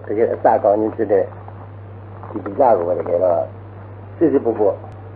这个大高你知道，你比那个这个四十不过，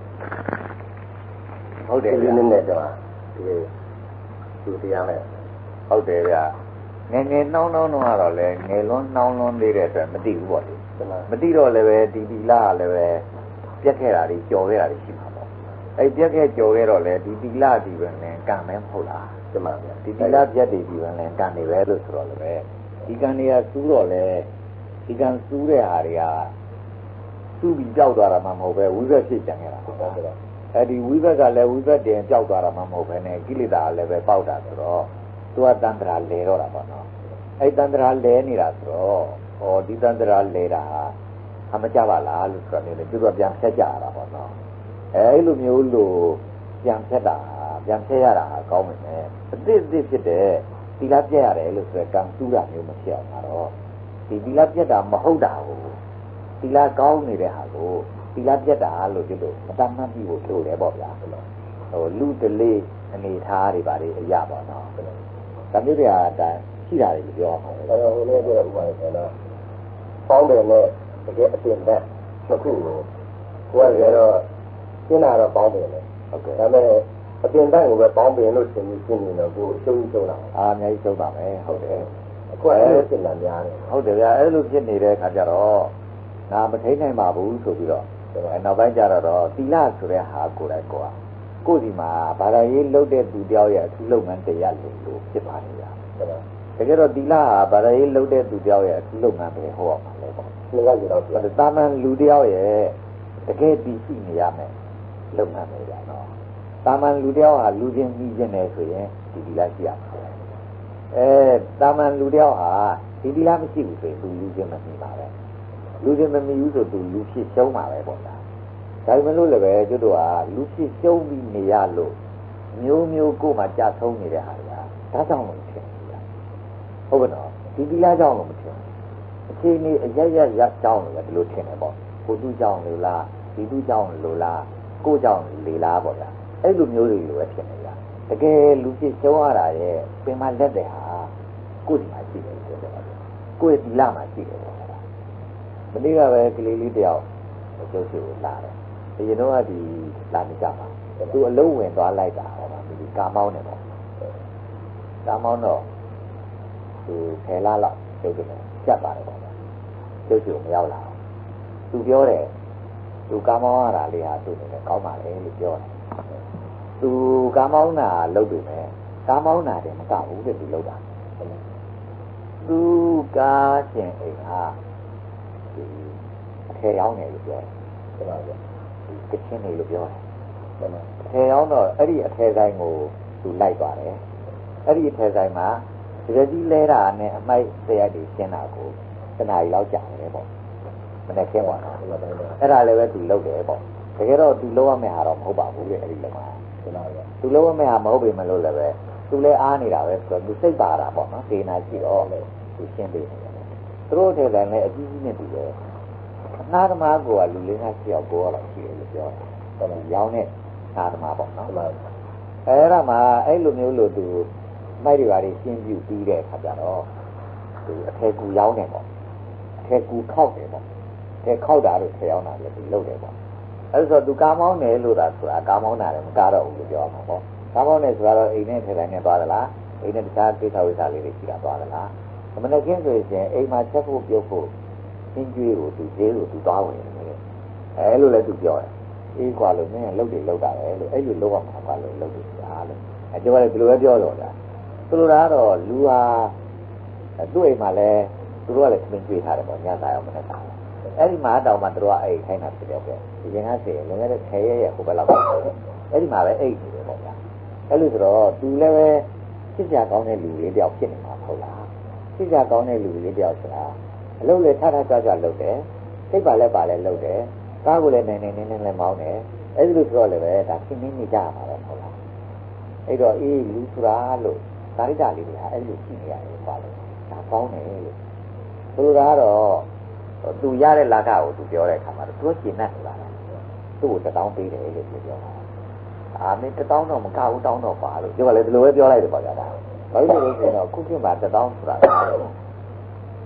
好点这里面的吧，这个就这样的。 好တယ်ဗျာငယ်ငယ်နှောင်းနှောင်းတော့ကတော့လေငယ်လွန်းနှောင်းလွန်းသေးတဲ့အတွက်မသိဘူးပေါ့လေမသိတော့လည်းပဲဒီတီလာလည်းပဲပြက်ခဲ့တာတွေကြော်ခဲ့တာတွေရှိမှာပေါ့အဲ့ပြက်ခဲ့ကြော်ခဲ့တော့လေဒီတီလာဒီပဲနဲ့ကံမဲမဟုတ်လား是吗？ ဒီတီလာပြက်တွေဒီပဲနဲ့ကံနေပဲလို့ဆိုတော့လည်းပဲဒီကံတွေကစူးတော့လေဒီကံစူးတဲ့ဟာတွေကစူးပြီးကြောက်သွားတာမှမဟုတ်ပဲဝိဘက်ဖြစ်ကြံခဲ့တာဟုတ်ပါဘူးအဲ့ဒီဝိဘက်ကလည်းဝိဘက်တင်ကြောက်သွားတာမှမဟုတ်ပဲနဲ့ကိလေသာလည်းပဲပေါက်တာဆိုတော့သူကတန္တရာလဲတော့တာပေါ့နော်အဲ့တန္တရာလဲနေတာဆိုတော့ဟောဒီတန္တရာလဲတာဟာမကြပါလားလို့ဆိုတော့လည်းသူကပြန်ဖြတ်ကြရတာပေါ့နော်အဲ့လိုမျိုးလို့ပြန်ဖြတ်တာပြန်ဖြတ်ရတာကောင်းမယ်အသစ်ဖြစ်တဲ့ဒီလားပြက်ရတယ်လို့ဆိုတော့ကံစူးတာမျိုးမဖြစ်အောင်တော့ဒီလားပြက်တာမဟုတ်တာကိုဒီလားကောင်းနေတဲ့ဟာကိုဒီလားပြက်တာလို့ဒီလိုမတတ်မှတ်ပြီးဖို့လိုတယ်ပေါ့ဗျာဟိုလူတလေးအနေထားတွေပါလေအရာပေါ့နော်ဒါမျိုးတွေအတိုင်းရှိတာတွေပြောအောင်ဟိုလည်းပြောဥပမာဆိုတော့ပေါင်းတယ်နဲ့တကယ်အပြင်ဘက်တစ်ခုကိုကိုယ်ကတော့ရှင်းတာတော့ပေါင်းတယ်လေဟုတ်ကဲ့ဒါပေမဲ့အပြင်ဘက်ကိုပဲပေါင်းတယ်လို့ရှင်းနေတော့ကိုရှုံးရှုံးတာအများကြီးရှုံးပါမယ်ဟုတ်တယ်အခုအဲ့လိုရှင်းတာများတယ်ဟုတ်တယ်ဗျာအဲ့လိုဖြစ်နေတဲ့အခါကျတော့ငါမထိန်နိုင်ပါဘူးဆိုပြီးတော့နောက်ပိုင်းကျတော့တီလာဆိုတဲ့ဟာကိုယ်တိုင်ကိုယ်ဒီမှာဘာသာရေးလုပ်တဲ့သူတယောက်ရဲ့အထူးလုပ်ငန်းတရားလို့ဖြစ်ပါနေရတကယ်တော့တီလာဟာဘာသာရေးလုပ်တဲ့သူတယောက်ရဲ့အထူးလုပ်ငန်းပဲဟောရမှာလေပေါ့ဒီကကြတော့တာမန်လူတယောက်ရဲ့တကယ်တည်ရှိနေရမယ်လုပ်ငန်းပဲကြာနော်တာမန်လူတယောက်ဟာလူချင်းပြီးခြင်းတယ်ဆိုရင်ဒီတီလာရှိရမှာတာမန်လူတယောက်ဟာဒီတီလာမရှိဘူးဆိုရင်သူလူချင်းမပြီးပါပဲလူချင်းမပြီးဘူးဆိုသူလူဖြစ်ရှုံးမှာပဲပေါ့လားဒါပေမဲ့လို့လည်းပဲကျွတ်တို့ဟာလူဖြစ်ရှုံးပြီးနေရလို့မျိုးမျိုးကိုယ်မှကြာဆုံးနေတဲ့ဟာတွေကဒါကြောင့်လို့ထင်နေတာဟုတ်ကဲ့နော်ဒီတီလာကြောင့်လို့မထင်အခြေအနေအရရကြောင်းလို့ဒီလိုထင်တယ်ပေါ့ကိုသူ့ကြောင့်လို့လားဒီသူ့ကြောင့်လို့လားကိုကြောင့်လေလားပေါ့ဗျာအဲ့လိုမျိုးတွေလိုပဲထင်နေတာတကယ်လူဖြစ်ရှုံးရတာရဲ့ပင်မလက်တဲ့ဟာကိုဒီမှာရှိတယ်ဆိုတော့ကိုရဲ့တီလာမှာရှိတယ်ပေါ့ဗျာမနေ့ကပဲကလေးလေးတယောက်ကျုပ်စီကိုလာတယ်အရင်တော့ဒီလာနေကြပါသူအလုံးဝင်သွားလိုက်တာဟောပါဒီကာမောင်းနေပေါ့ကာမောင်းတော့သူဖယ်လာတော့ကျုပ်ကကြက်ပါတယ်ပေါ့ကျုပ်စီကိုမရောက်လာအောင်သူပြောတယ်သူကာမောင်းရတာလေးဟာသူ့အနေနဲ့ကောင်းပါလေလို့ပြောတယ်သူကာမောင်းတာလုပ်ပြီမဲ့ကာမောင်းတာတယ်မကဘူးတဲ့သူလုပ်တာသူကားရှင်အိမ်ဟာဒီအထယ်ရောင်းတယ်လို့ပြောတယ်ဟုတ်ပါဘူးကချင်းနေလို့ပြောတယ်အထယ်ရောင်းတော့အဲ့ဒီအထယ်ဆိုင်ကိုသူလိုက်သွားတယ်အဲ့ဒီအထယ်ဆိုင်မှာတကယ်ကြီးလဲတာနဲ့အမိုက်တရားတွေရှင်းတာကိုတနားရီလောက်ကြာတယ်ပေါ့မနေ့ကပေါ့နော်အဲ့ဒါလည်းပဲသူလုပ်တယ်ပေါ့တကယ်တော့သူလုပ်ရမယ့်ဟာတော့မဟုတ်ပါဘူးလေအဲ့ဒီလုံးမှာသူလုပ်ရမယ့်ဟာမဟုတ်ပေမဲ့လို့လည်းပဲသူလည်းအားနေတာပဲဆိုတော့သူစိတ်ပါတာပေါ့နော်ဒေနာရှိတော့သူရှင်းပေးနေတယ်သူတို့ထဲတိုင်းလည်းအကြီးကြီးနဲ့တူတယ်နာသမားကလူလေးနဲ့6ယောက်ကိုတော့ရှိတယ်လို့ပြောတယ်ရောင်းတဲ့နာသမားပေါ့နော်အဲ့ဒါမှအဲ့လိုမျိုးလို့သူမိုက်တွေပါရှင်းပြပြီးတဲ့အခါကျတော့သူအထက်ကူရောင်းတယ်ပေါ့အထက်ကူခောက်တယ်ပေါ့အဲခောက်တာလို့ထည့်အောင်တာလည်းသူလုပ်တယ်ပေါ့အဲဆိုသူကားမောင်းတယ်လို့သာဆိုတာကားမောင်းတာလည်းမကားတော့ဘူးလို့ပြောရမှာပေါ့ကားမောင်းတယ်ဆိုတော့အိမ်နဲ့ထည့်တိုင်းနဲ့သွားသလားအိမ်နဲ့တခြားကိစ္စဝိသလေးတွေရှိတာသွားသလားမနေ့ကင်းဆိုရင်အိမ်မှာချက်ဖို့ပြုတ်ဖို့အင်းကျွေးကိုသူဈေးကိုသူသွားဝင်တယ်အဲလိုလည်းသူပြောတယ်အေးကွာလို့မင်းလှုပ်တယ်လှုပ်တာပဲလို့အဲ့လိုလှုပ်ရမှာကွာလို့လှုပ်တယ်ဆိုတာလို့အဲပြောတယ်ဒီလိုပဲပြောတော့လားသူတို့ကတော့လူဟာသူ့အိမ်မှာလည်းသူတို့ကလည်းခင်းကျွေးထားတယ်ပေါ့ညစာရောမနေ့ကအဲ့ဒီမှာတောင်မှသူတို့ကအဲ့ခိုင်းတာဖြစ်တယ်ပဲဒီရင်ကစီလွန်ခဲ့တဲ့10ရက်ဟိုဘက်လောက်အဲ့ဒီမှာပဲအိတ်နေတယ်ပေါ့ဗျာအဲ့လိုဆိုတော့သူလည်းပဲစစ်ကြကောင်းတဲ့လူလေးတယောက်ဖြစ်နေမှာဟုတ်လားစစ်ကြကောင်းတဲ့လူလေးတယောက်ဆိုတာအလုပ်လည်းထထကြွကြွလုပ်တယ်စိတ်ပါလဲလုပ်တယ်ကားကိုလည်းနေလည်းမောင်းတယ်အဲ့ဒီလိုဆိုတော့လည်းပဲဒါခင်းနေကြရမှာပဲဟုတ်လားအဲ့တော့အေးလူဆိုတာလို့ဒါရိတာလေးတွေဟာအဲ့လိုရှိနေရတယ်ပါလို့ဒါကောင်းတယ်လို့သူကတော့သူရတဲ့လာခကိုသူပြောတဲ့အခါမှာသူရှင်းနေတယ်လားသူ့ကို1000ပေးတယ်လို့ပြောတာအာမင်း1000တော့မကဘူးတောင်းတော့ပါလို့ပြောတယ်ဒီလိုပဲပြောလိုက်တယ်ပေါ့ဗျာဒါဘာလို့လဲဆိုတော့ခုခေတ်မှာ1000ဆိုတာ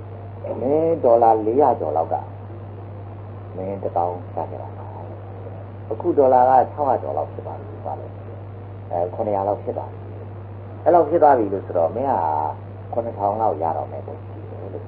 $400ကျော်လောက်ကမင်း1000စားကြတာအခု$က$600ကျော်လောက်ဖြစ်သွားပြီပါလေ900လောက်ဖြစ်သွားပြီအဲ့လောက်ဖြစ်သွားပြီလို့ဆိုတော့မင်းက9000လောက်ရတော့မယ်ပေါ့လို့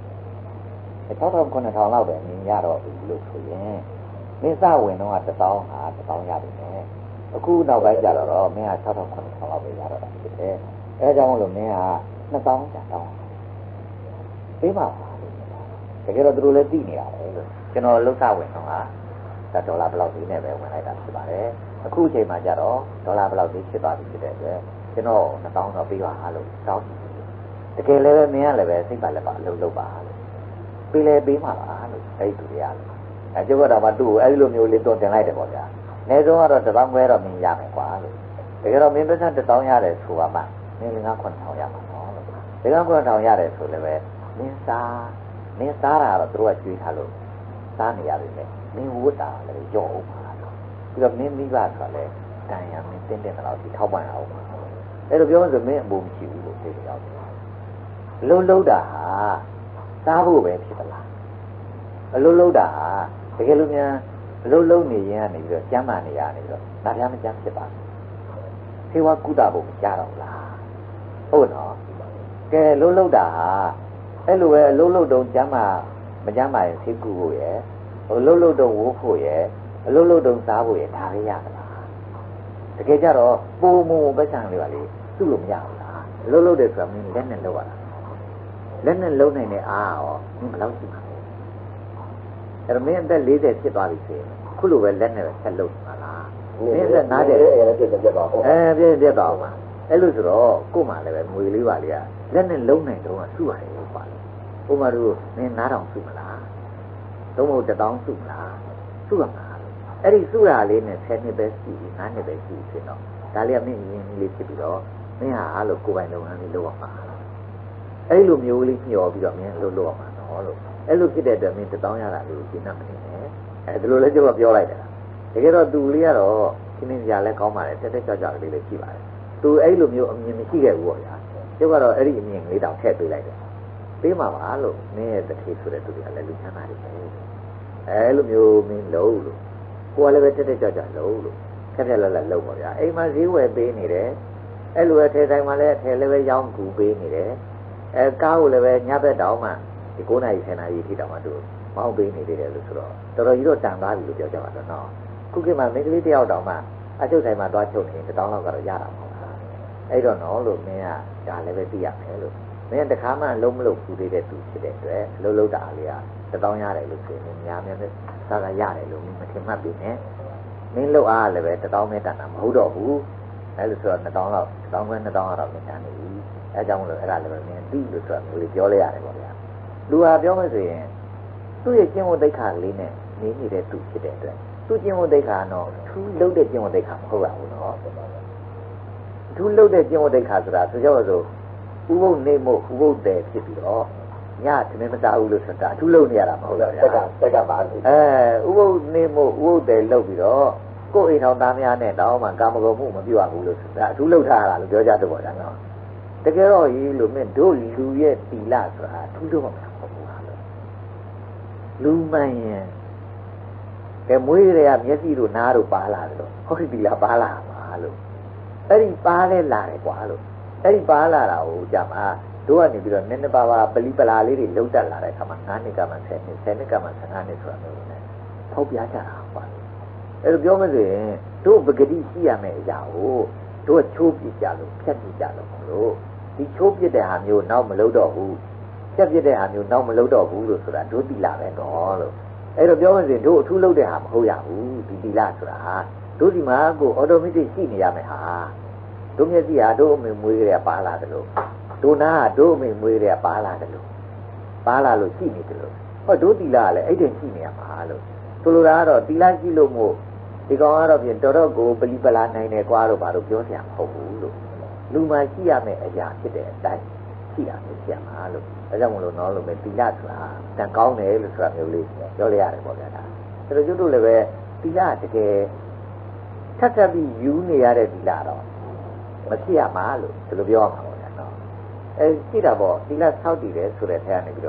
6000 9000လောက်ပဲမင်းရတော့ဘူးလို့ဆိုရင်မင်းစဝင်တော့1000ဟာ1000ရတယ်နဲ့အခုနောက်ပိုင်းကျတော့မင်းက6000 9000လောက်ပဲရတော့တာဖြစ်တယ်အဲဒါကြောင့်လို့မင်းက2000ကျတောင်းပေးပါတကယ်တော့သူတို့လည်းသိနေတာပဲလို့ကျွန်တော်လှုပ်ရှားဝင်တော့ဟာ$ဘယ်လောက်ဒီနဲ့ပဲဝင်လိုက်တာဖြစ်ပါတယ်အခုအချိန်မှကျတော့$ဘယ်လောက်ဒီဖြစ်သွားပြီဖြစ်တဲ့အတွက်ကျွန်တော်2000တော့ပေးပါလို့တောင်းတကယ်လည်းပဲမင်းကလည်းပဲစိတ်ပါလက်ပါအလုပ်လုပ်ပါလို့ပေးလဲပေးမှာပါလို့အဲ့ဒီသူတွေကလို့ကျုပ်ကတော့မှသူ့ကိုအဲ့ဒီလိုမျိုးလေးတွန်းတင်လိုက်တယ်ပေါ့ဗျာအနည်းဆုံးကတော့1000ခွဲတော့မင်းရမယ်ကွာလို့တကယ်တော့မင်းပတ်စံ1000ရတယ်ဆိုပါမှမင်း9000ရမှာနော်လို့9000ရတယ်ဆိုလည်းပဲမင်းစားတာတော့သူတို့ကကျွေးထားလို့စားနေရတယ်လေမင်းဝတ်တာလည်းကြောက်အောင်ပါလို့ပြီးတော့မင်းမိဘဆိုတာလည်းတန်ရမင်းတင်းတော့ဒီထောက်ပံ့အောင်ပါအဲ့လိုပြောမှဆိုမင်းအဖို့မရှိဘူးလို့သိတယ်ရောက်တယ်လုံးတာဟာစားဖို့ပဲဖြစ်သလားအလုံးတာဟာတကယ်လို့များအလုံးနေရင်ကနေပြီးတော့ကျမ်းမာနေရနေပြီးတော့နာပြားမကျမ်းဖြစ်ပါဆေးဝါးကုသဖို့မကြတော့လားဟုတ်နော်ကဲလုံးတာဟာအဲ့လိုပဲအလုံးတုံကျမ်းမာမကျမ်းမာရင်ဆေးကုဖို့ရယ်အလုံးတုံဝိုးဖို့ရယ်အလုံးတုံစားဖို့ရယ်ဒါပဲရသလားတကယ်ကြတော့ပုံမပတ်စံလေးပါလေသူ့လို့မရဘူးလားအလုံးတယ်ဆိုတာမင်းလက်နဲ့လောက်ရတာလက်နဲ့လုံးနိုင်တဲ့အားရောမင်းဘယ်လောက်ရှိမှာလဲအဲ့တော့မင်းအသက်40ဖြစ်သွားပြီဆိုရင်ခုလိုပဲလက်နဲ့ပဲဆက်လုံးမှာလားမင်းအသက်50ပြည့်သွားအောင်ပြည့်သွားအောင်ပါအဲ့လိုဆိုတော့ကို့မှာလည်းပဲငွေလေးပါလေးကလက်နဲ့လုံးနိုင်တော့စုရတယ်လို့ပါဥမာတို့မင်း9000စုမလားသုံးဖို့1000စုမလားစုရမှာအဲ့ဒီစုရလေးနဲ့10နှစ်ပဲရှိပြီ9နှစ်ပဲရှိပြီဖြစ်တော့ဒါလေးကမင်းရင်းလေးဖြစ်ပြီးတော့မင်းဟာအဲ့လိုကိုယ်ပိုင်လုပ်ငန်းလေးလုပ်ရမှာအဲ့လိုမျိုးလေးညှော်ပြီးတော့မင်းလုပ်ရမှာနော်လို့အဲ့လိုဖြစ်တဲ့အတွက်မင်း1000ရတာလေးကိုရှင်းနေမှာနဲ့အဲ့ဒါလိုလဲကျွန်တော်ပြောလိုက်တာတကယ်တော့သူလေးကတော့ရှင်းနေကြလဲကောင်းပါလေတက်ကြွလေးလည်းရှိပါတယ်သူအဲ့လိုမျိုးအမြင်မရှိခဲ့ဘူးပေါ့ဗျာကျုပ်ကတော့အဲ့ဒီအမြင်လေးတောင်ထည့်ပေးလိုက်တယ်ပေးမှာပါလို့မင်းရဲ့တတိဆိုတဲ့သူတွေကလည်းလူချမ်းသာတွေပဲအဲ့လိုမျိုးမင်းလုံးလို့ကိုယ်ကလည်းပဲတက်ကြွလုံးလို့ခက်ခက်လက်လက်လုံးပါဗျာအိမ်မှာဈေးဝယ်ပေးနေတယ်အဲ့လိုပဲထဲတိုင်းမှာလည်းထဲလည်းပဲရောင်းကူပေးနေတယ်ကားကိုလည်းပဲညဘက်တောင်မှဒီ9 နာရီ 10 နာရီထိတောင်မှသူမောင်းပေးနေတယ်လို့ဆိုတော့တော်တော်ကြီးတော့တန်သွားပြီလို့ပြောကြပါတော့နော်ခုခေတ်မှာမိန်းကလေးတယောက်တောင်မှအချုပ်ဆိုင်မှာသွားချုပ်နေ1000လောက်ကတော့ရတာမဟုတ်လားအဲ့တော့နော်လို့မင်းကဒါလည်းပဲသိရမယ်လို့မင်းတခါမှလုံးမလို့ပူသေးတဲ့သူဖြစ်တဲ့အတွက်လုံးတာလေးက1000ရတယ်လို့ဆိုရင်များများနဲ့သာရတယ်လို့မင်းမထင်မှတ်ပြီနဲ့မင်းလောက်အားလည်းပဲ1000ပဲတန်တာမဟုတ်တော့ဘူးအဲ့လိုဆိုတော့2000လောက်1000ခွဲ2000တော့မတန်နေဘူးအဲကြောင့်မလို့အဲ့ဒါလည်းပဲမင်းသိလို့ဆိုတာမျိုးလေးပြောလိုက်ရတယ်ပေါ့ဗျာလူဟာပြောမှဆိုရင်သူ့ရဲ့ကျင့်ဝတ်သိက္ခာလေးနဲ့နေနေတဲ့သူဖြစ်တဲ့အတွက်သူ့ကျင့်ဝတ်သိက္ခာတော့ထူးလုံးတဲ့ကျင့်ဝတ်သိက္ခာမဟုတ်ပါဘူးနော်ထူးလုံးတဲ့ကျင့်ဝတ်သိက္ခာဆိုတာဆိုကြပါစို့ဥပုပ်နေမို့ဥပုပ်တယ်ဖြစ်ပြီးတော့ညသမင်းမစားဘူးလို့ဆိုတာအထူးလုံးနေရတာမဟုတ်လားဗျာတက်ကပါဥပုပ်နေမို့ဥပုပ်တယ်လုပ်ပြီးတော့ကိုယ်အိမ်ထောင်သားများနဲ့တော့မှကာမဂုဏ်မှုမပြုတ်ရဘူးလို့ဆိုတာအထူးလုံးထားရတာလို့ပြောကြတော့ဗျာနော်တကယ်တော့ရေးလို့မင်းတို့လူရဲ့တီလာဆိုတာထူးတော့မှာမဟုတ်ဘူးဟာလို့လူမှန်ရင်ကဲမွေးတွေကမျက်စိတို့နားတို့ပါလာတယ်လို့ဟောဒီတီလာပါလာပါလို့အဲ့ဒီပါလဲလာတယ်ကွာလို့အဲ့ဒီပါလာတာကိုကြမှာတို့ကနေပြီးတော့နည်းနည်းပါးပါးပလီပလာလေးတွေလုံးတက်လာတဲ့အခါမှာ9နှစ်ကမှ10နှစ်10နှစ်ကမှ15နှစ်ဆိုတာမျိုးနဲ့ထောက်ပြကြတာကွာအဲ့လိုပြောမှဆိုရင်တို့ပဂတိရှိရမယ့်အရာကိုတို့ချိုးပြကြလို့ဖြတ်ပြကြလို့မလို့ဒီချိုးပြတဲ့ဟာမျိုးနောက်မလုပ်တော့ဘူးဖြတ်ပြတဲ့ဟာမျိုးနောက်မလုပ်တော့ဘူးလို့ဆိုတာတို့တီလာပဲတော့လို့အဲ့တော့ပြောမှဆိုရင်တို့အထူးလုပ်တဲ့ဟာမဟုတ်ရဘူးဒီတီလာဆိုတာတို့ဒီမှာကိုအော်တိုမက်တစ်ရှိနေရမယ်ဟာတို့မျက်စိဟာတို့အမေမွေးကြရပါလာတယ်လို့တို့နာကတို့အမေမွေးကြရပါလာတယ်လို့ပါလာလို့ရှိနေတယ်လို့ဟောတို့တီလာကလည်းအဲ့တဲ့ရှိနေရမှာလို့ဆိုလိုတာကတော့တီလာရှိလို့မို့ဒီကောင်ကတော့ပြင်တော်တော့ကိုပလီပလာနိုင်တယ်ကွာလို့ဘာလို့ပြောစရာမဟုတ်ဘူးလို့လူမှရှိရမယ့်အရာဖြစ်တဲ့အတိုင်းရှိရမယ်ဖြစ်မှာလို့ဒါကြောင့်မလို့နော်လို့ပဲတီလာဆိုတာတန်ကောင်းတယ်လို့ဆိုတာမျိုးလေးပြောလိုက်ရတယ်ပေါ့ဗျာဒါဆိုတော့ကျွတ်တို့လည်းပဲတီလာတကယ်ထပ်ပြီးယူနေရတဲ့တီလာတော့မဖြစ်ရမှာလို့ဒီလိုပြောရမှာပေါ့ဗျာနော်ရှိတာပေါ့တီလာဆောက်တည်တယ်ဆိုတဲ့ထဲကနေပြီးတော့တ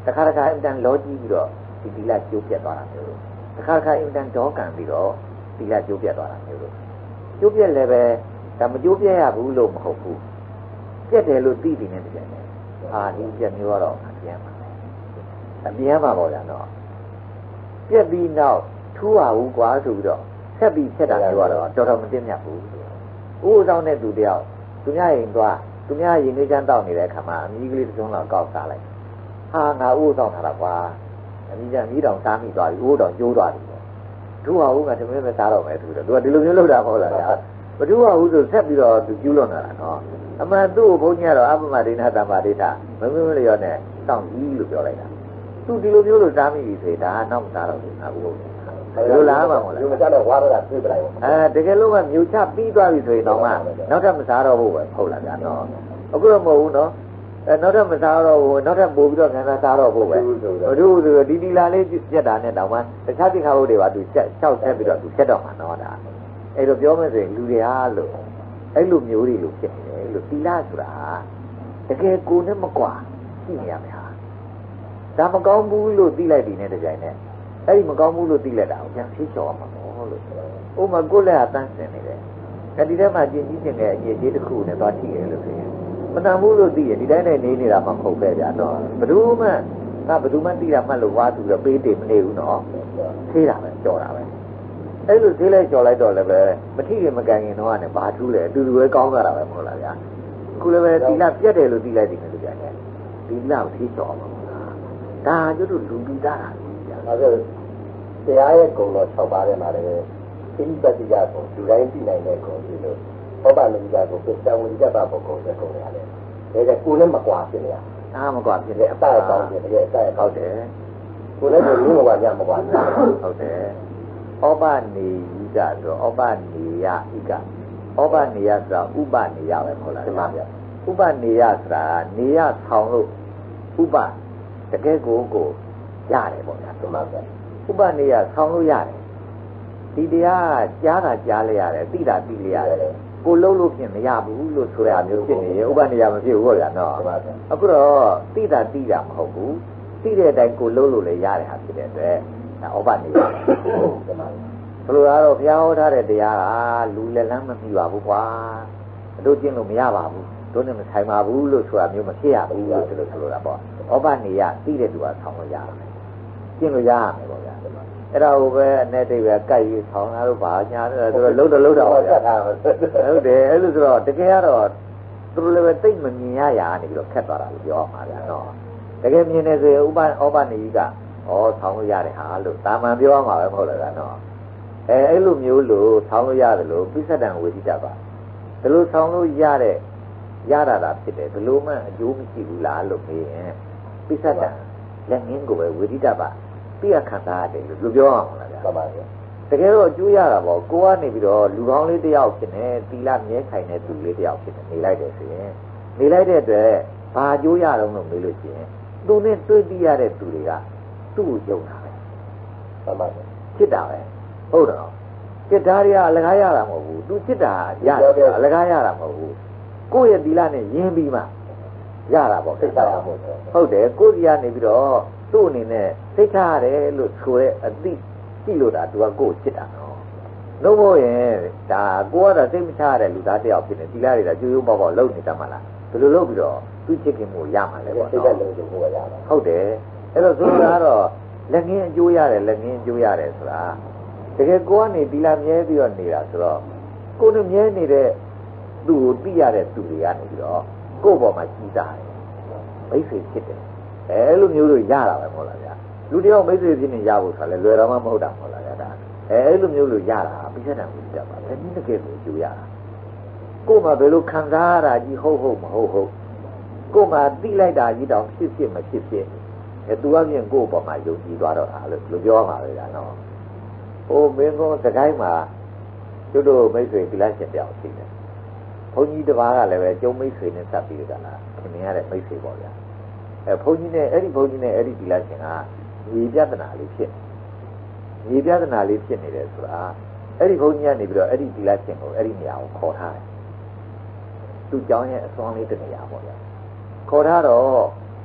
တခါတခါအင်တန်လောကြီးပြီးတော့ဒီတိလကျိုးပြတ်သွားတာမျိုးလို့တခါတခါအင်တန်ဒေါကန်ပြီးတော့တိလကျိုးပြတ်သွားတာမျိုးလို့ကျိုးပြတ်လည်းပဲဒါမကျိုးပြတ်ရဘူးလို့မဟုတ်ဘူးပြတ်တယ်လို့သိပြီးနေတယ်ဟာဒီပြတ်မျိုးကတော့အပြန်ပါပေါ့ဗျာနော်ပြက်ပြီးနောက်ထူးပါဘူးကွာဆိုပြီးတော့ဆက်ပြီးဆက်တာပြောတော့တော်တော်မတင်မြတ်ဘူးဥပဆောင်တဲ့သူတယောက်သူများရင်သွားသူများရင်လေးချမ်းတောက်နေတဲ့အခါမှာအမီးကလေးတစ်စုံလောက်ကောက်စားလိုက်ဟာငါဥပဆောင်ထားတာကွာအမီးကမီးတောင်စားမိသွားပြီဥပတောင်ကျိုးသွားပြီထူးပါဘူးကတမင်းပဲစားတော့မယ်သူတို့ကဒီလိုမျိုးလုပ်တာမဟုတ်လားဗျာမထူးပါဘူးဆိုဆက်ပြီးတော့သူကျူးလွန်လာတာနော်အမှန်သူ့ကိုဘုန်းကြီးကတော့အပမဒိဋ္ဌတမ္မာဒိဋ္ဌမမလျော်နဲ့တောင်းကြီးလို့ပြောလိုက်တာသူဒီလိုမျိုးလို့စားမိပြီဆိုရင်ဒါနောက်မစားတော့ဘူးအခုလိုလားမှာမဟုတ်လားဒီမစားတော့ဝါရတာပြေးပလိုက်တကယ်လို့ကမြို့ချပြီးသွားပြီဆိုရင်တော့မှနောက်ထပ်မစားတော့ဘူးပဲဟုတ်လားဗျာနော်အခုတော့မဟုတ်ဘူးနော်နောက်ထပ်မစားတော့ဘူးနောက်ထပ်ပို့ပြီးတော့ငါစားတော့ဘူးပဲတို့ဒီဒီလာလေးပြက်တာနဲ့တောင်မှတခြားတိခါဟုတ်တွေပါသူ၆ဆက်ပြီးတော့သူဆက်တော့မှာနော်ဒါအဲ့လိုပြောမယ်ဆိုရင်လူတွေဟာလို့အဲ့လိုမျိုးတွေလို့ဖြစ်နေတယ်လို့တိလာဆိုတာတကယ်ကိုနဲ့မကွာရှိနေရမယ်ဟာဒါမကောင်းဘူးလို့သိလိုက်ပြီနဲ့တကြိုင်နဲ့အဲ့ဒီမကောင်းဘူးလို့သိလိုက်တာကိုပြန်ဖြေချော်မှာပေါ့လို့ဥမာကိုယ်လည်းအတန်းစင်နေတယ်ဒီထဲမှာကျင်ကြီးကျင်တဲ့အရေးကြီးတစ်ခုနဲ့သွားကြည့်ရလို့ဆိုရင်မတန်ဘူးလို့သိရင်ဒီတိုင်းနဲ့နေနေတာမှမဟုတ်ပဲဗျာတော့ဘယ်သူမှသိတာမှတ်လို့ဝါသူတော့ပေးတယ်မနေဘူးနော်သေးတာပဲကြော်တာပဲအဲ့လိုသေးလိုက်ကြော်လိုက်တော့လည်းပဲမထီရင်မကန်ရင်တော့ကနေဘာထူးလဲအတူတူပဲကောင်းကြတာပဲမဟုတ်လားဗျာအခုလည်းပဲဒီလပြတ်တယ်လို့သိလိုက်တယ်လို့ကြာတယ်ဒီလကိုဖြေချော်မှာဒါကျတို့လူပြီးသားတာဗျာဒါဆိုတရားရဲ့ဂုဏ်တော်6ပါးထဲမှာလည်းဣတိပတ္တိယကိုလူတိုင်းသိနိုင်တဲ့ဂုဏ်ကြီးလို့ဘောပနိကကိုပြတ်ဝိကတ္တဘုဂုံတဲ့ဂုဏ်ရတယ်ဒါကကိုယ်နဲ့မကွာဖြစ်နေတာမကွာဖြစ်တယ်အတအကောင်းဖြစ်တယ်အတအကောင်းတယ်ကိုယ်နဲ့ကိုယ်လုံးမကွာကြမကွာဟုတ်တယ်ဩပနေယိကဆိုဩပနေယဣကဩပနေယဆိုတာဥပနေယပဲဟုတ်လားဒီမှာဗျဥပနေယဆိုတာနေယဆောင်လို့ဥပတကယ်ကိုရတယ်ပေါ့ဗျာဒီမှာဗျဥပနေယဆောင်လို့ရတယ်ဒီတရားကြားတာကြားလိုက်ရတယ်သိတာသိလိုက်ရတယ်ကိုလုံးလို့ဖြစ်မရဘူးလို့ဆိုရမျိုးဖြစ်နေရင်ဥပနေယမဖြစ်ဘူးပေါ့ဗျာနော်အခုတော့သိတာမဟုတ်ဘူးသိတဲ့အတိုင်းကိုလုံးလို့လည်းရတယ်ဟာဖြစ်တဲ့အတွက်ဒါဩပနေယဒီမှာဘယ်လိုကတော့ဘုရားဟောထားတဲ့တရားကလူလက်လန်းမမိပါဘူးကွာတို့ကျင့်လို့မရပါဘူးတို့နဲ့မဆိုင်ပါဘူးလို့ဆိုတာမျိုးမဖြစ်ရဘူးလို့ဆိုလိုတာပေါ့ဩပနေယသိတဲ့သူကဆောင်းလို့ရမယ်ကျင့်လို့ရမယ်ပေါ့ဗျာအဲ့ဒါကိုပဲအနေတိတ်ပဲကြိုက်ပြီးဆောင်းလာလို့ပါညာတယ်ဆိုတော့လှုပ်တော့ပါဗျာဟုတ်တယ်အဲ့လိုဆိုတော့တကယ်ကတော့သူတို့လည်းပဲတိတ်မမြင်ရရာနေပြီးတော့ခက်သွားတာလို့ပြောအောင်ပါဗျာနော်တကယ်မြင်နေဆိုရင်ဥပဩပနေယကဆောင်းလို့ရတယ်ဟာလို့တာမန်ပြောအောင်ပါပဲမဟုတ်လားနော်အဲ့လိုမျိုးလို့ဆောင်းလို့ရတယ်လို့ပိဿဒံဝေဒိတပါဒီလိုဆောင်းလို့ရတာဖြစ်တယ်ဒီလိုမှအကျိုးမရှိဘူးလားလို့မေးရင်ပိဿဒံလက်ငင်းကိုပဲဝေဒိတပါပြည့်ခံစားရတယ်လို့ပြောအောင်လားဗျာမှန်ပါဗျာတကယ်တော့အကျိုးရတာပေါ့ကိုကနေပြီးတော့လူကောင်းလေးတယောက်ဖြစ်နေသီလမြဲခိုင်တဲ့သူလေးတယောက်ဖြစ်နေလိုက်တယ်ဆိုရင်နေလိုက်တဲ့အတွက်ဘာအကျိုးရတော့လို့မေးလို့ရှိရင်သူနဲ့တွေ့တိရတဲ့သူတွေကသူ့ကိုယုံတာပဲမှန်ပါဗျာဖြစ်တာပဲဟုတ်တော့จิตဓာတ်ရအလကားရတာမဟုတ်ဘူးသူจิตဓာတ်ရတယ်အလကားရတာမဟုတ်ဘူးကိုယ့်ရဲ့သီလနဲ့ယဉ်ပြီးမှရတာပေါ့စိတ်ချရဖို့ဟုတ်တယ်ကိုယ့်ဒီကနေပြီးတော့သူ့အနေနဲ့စိတ်ချရတယ်လို့ဆိုတဲ့အသိကြည့်လို့ဒါသူကကိုယ့်จิตတာနော်လို့မို့ရင်ဒါကိုကတော့စိတ်မချရတဲ့လူသားတယောက်ဖြစ်နေသီလတွေကကျိုးကျိုးပေါက်ပေါက်လုပ်နေတတ်မှာလားဘယ်လိုလုပ်ပြီးတော့သူ့ချစ်ခင်မှုရမှာလဲပေါ့နော်စိတ်ကလုံးကျိုးကိုရတာဟုတ်တယ်အဲ့တော့ဆိုတာကတော့လက်ငင်းအကျိုးရတယ်ဆိုတာတကယ်ကိုကနေသီလမြဲပြီးတော့နေတာဆိုတော့ကိုနဲ့မြဲနေတဲ့သူ့ကိုသိရတဲ့သူတွေကနေပြီးတော့ကိုယ့်ဘောမှာကြီးစားတယ်မိတ်ဆွေဖြစ်တယ်အဲ့လိုမျိုးလို့ရတာပဲမဟုတ်လားဗျာလူတယောက်မိတ်ဆွေဖြစ်နေရဖို့ဆိုတာလေလွယ်တော့မှမဟုတ်တာမဟုတ်လားဗျာဒါအဲ့လိုမျိုးလို့ရတာပိဿဒံဝိတ္တပါပဲဒီတကယ်ကိုကျိုးရတာကိုယ်မှဘယ်လိုခံစားရတာကြီးဟုတ်မဟုတ်ကိုယ်မှသိလိုက်တာကြီးတောင်ဖြစ်မဖြစ်သူကပြင်ကိုယ့်ဘောမှာယုံကြည်သွားတော့တာလို့ပြောမှာပဲဗျာနော်ဟိုမင်းကစကိုင်းမှာတို့မိတ်ဆွေသီလရှင်တယောက်ရှိတယ်ဘုန်းကြီးတစ်ပါးကလည်းပဲကျုံမိတ်ဆွေနဲ့ဆက်ပြီးတော့လားခင်ဗျားတဲ့မိတ်ဆွေပေါ့ဗျာဘုန်းကြီးနဲ့အဲ့ဒီသီလရှင်ကညီပြဿနာလေးဖြစ်နေတယ်ဆိုတာအဲ့ဒီဘုန်းကြီးကနေပြီးတော့အဲ့ဒီသီလရှင်ကိုအဲ့ဒီနေရာကိုခေါ်ထားတယ်သူเจ้าရဲ့အစွမ်းလေးတနေရာပေါ့ဗျာခေါ်ထားတော့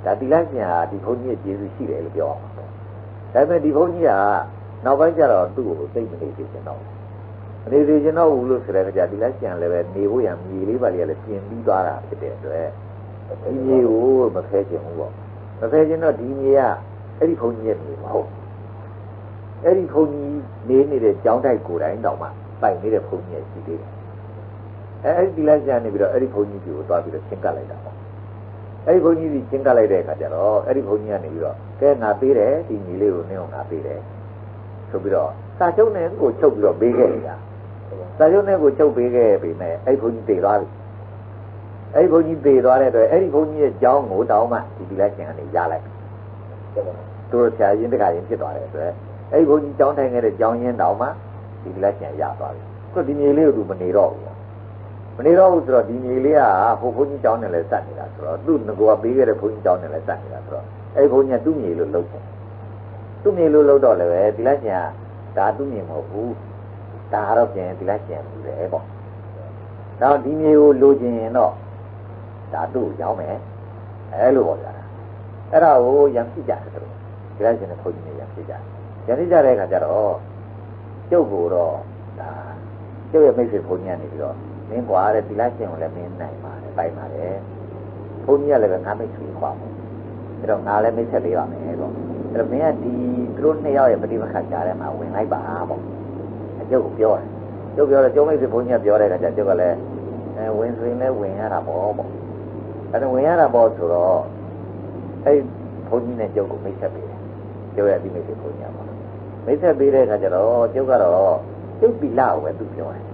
ဒါဒီလိုက်ရှင်ဟာဒီဘုန်းကြီးရဲ့ကျေးဇူးရှိတယ်လို့ပြောအောင်ဒါပေမဲ့ဒီဘုန်းကြီးကနောက်ပိုင်းကျတော့သူ့ကိုသိမနေသေးချင်တော့မနေသေးချင်တော့ဘူးလို့ဆိုတဲ့ကြဒီလိုက်ရှင်လည်းပဲနေဖို့ရမြေလေးပါလေးကလည်းပြင်ပြီးသွားတာဖြစ်တဲ့အတွက်ဒီမြေကိုမဖဲချင်ဘူးပေါ့မဖဲချင်တော့ဒီမြေကအဲ့ဒီဘုန်းကြီးရဲ့မြေမဟုတ်အဲ့ဒီဘုန်းကြီးနေနေတဲ့ကျောင်းတိုက်ကိုယ်တိုင်တောင်မှပိုင်နေတဲ့ဘုန်းကြီးရဲ့ရှိသေးတယ်အဲ့ဒီလိုက်ရှင်နေပြီးတော့အဲ့ဒီဘုန်းကြီးကိုသွားပြီးတော့ရှင်းကပ်လိုက်တာပေါ့အဲ့ဒီဘုန်းကြီးကြီးရှင်းကပ်လိုက်တဲ့အခါကျတော့အဲ့ဒီဘုန်းကြီးကနေပြီးတော့ကဲငါပေးတယ်ဒီမြေလေးကိုနင်းအောင်ငါပေးတယ်ဆိုပြီးတော့စာချုပ်နဲ့ကိုချုပ်ပြီးတော့ပေးခဲ့တယ်စာချုပ်နဲ့ကိုချုပ်ပေးခဲ့ပြီမဲ့အဲ့ဒီဘုန်းကြီးတည်သွားပြီအဲ့ဒီဘုန်းကြီးတည်သွားတဲ့အတွက်အဲ့ဒီဘုန်းကြီးရဲ့ကျောင်းကိုတောင်းမှဒီလိုက်ရှင်ကနေရလိုက်သူတို့ဆရာရင်တခါရင်ဖြစ်သွားတဲ့အတွက်အဲ့ဒီဘုန်းကြီးကျောင်းထိုင်ခဲ့တဲ့ကျောင်းရင်းတောင်းမှဒီလိုက်ရှင်ရသွားပြီခုဒီမြေလေးကိုသူမနေတော့ဘူးမနေတော့ဘူးဆိုတော့ဒီမြေလေးကဟိုဘုန်းကြီးကျောင်းနဲ့လည်းစက်နေတာဆိုတော့သူ့ငကိုကပေးခဲ့တဲ့ဘုန်းကြီးကျောင်းနဲ့လည်းစက်နေတာဆိုတော့အဲ့ဒီဘုန်းကြီးကသူ့မြေလို့လုပ်တယ်သူ့မြေလို့လုပ်တော့လည်းပဲဒီလိုက်ရှင်ကဒါသူ့မြေမဟုတ်ဘူးဒါတော့ပြင်ဒီလိုက်ရှင်ဘူးလေပေါ့တော့ဒီမြေကိုလိုချင်ရင်တော့ဒါသူ့ရောင်းမယ်အဲ့လိုပေါ့ဗျာအဲ့ဒါကိုရံဖြစ်ကြတယ်သူဒီလိုက်ရှင်နဲ့ဘုန်းကြီးနဲ့ရံဖြစ်ကြရံဖြစ်ကြတဲ့အခါကျတော့ကျုပ်ကိုတော့ဒါကျုပ်ရဲ့မိတ်ဆွေဘုန်းကြီးကနေပြီးတော့မင်းကွာတဲ့ဒီလိုက်ရှင်ကိုလည်းမင်းနိုင်ပါတယ်ပိုင်ပါတယ်ဘုန်းကြီးကလည်းပဲငါမိတ်ဆွေခွာမယ်အဲ့တော့ငါလည်းမိတ်ဆက်ပေးပါမယ်ပေါ့အဲ့တော့မင်းကဒီသူတို့နှစ်ယောက်ရဲ့ပဋိပက္ခကြားထဲမှာဝင်လိုက်ပါပေါ့အကျုပ်ကိုပြောတယ်ကျုပ်ပြောတယ်ကျုံမိတ်ဆွေဘုန်းကြီးကပြောတဲ့အခါကျကျုပ်ကလည်းဝင်ဆွေနဲ့ဝင်ရတာပေါ့အဲ့တော့ဝင်ရတာပေါ့ဆိုတော့အဲ့ဘုန်းကြီးနဲ့ကျုပ်ကိုမိတ်ဆက်ပေးတယ်ကျုပ်ရဲ့ဒီမိတ်ဆွေဘုန်းကြီးကပေါ့မိတ်ဆက်ပေးတဲ့အခါကျတော့ကျုပ်ကတော့ကျုပ်ပြီလာကိုပဲသူပြောတယ်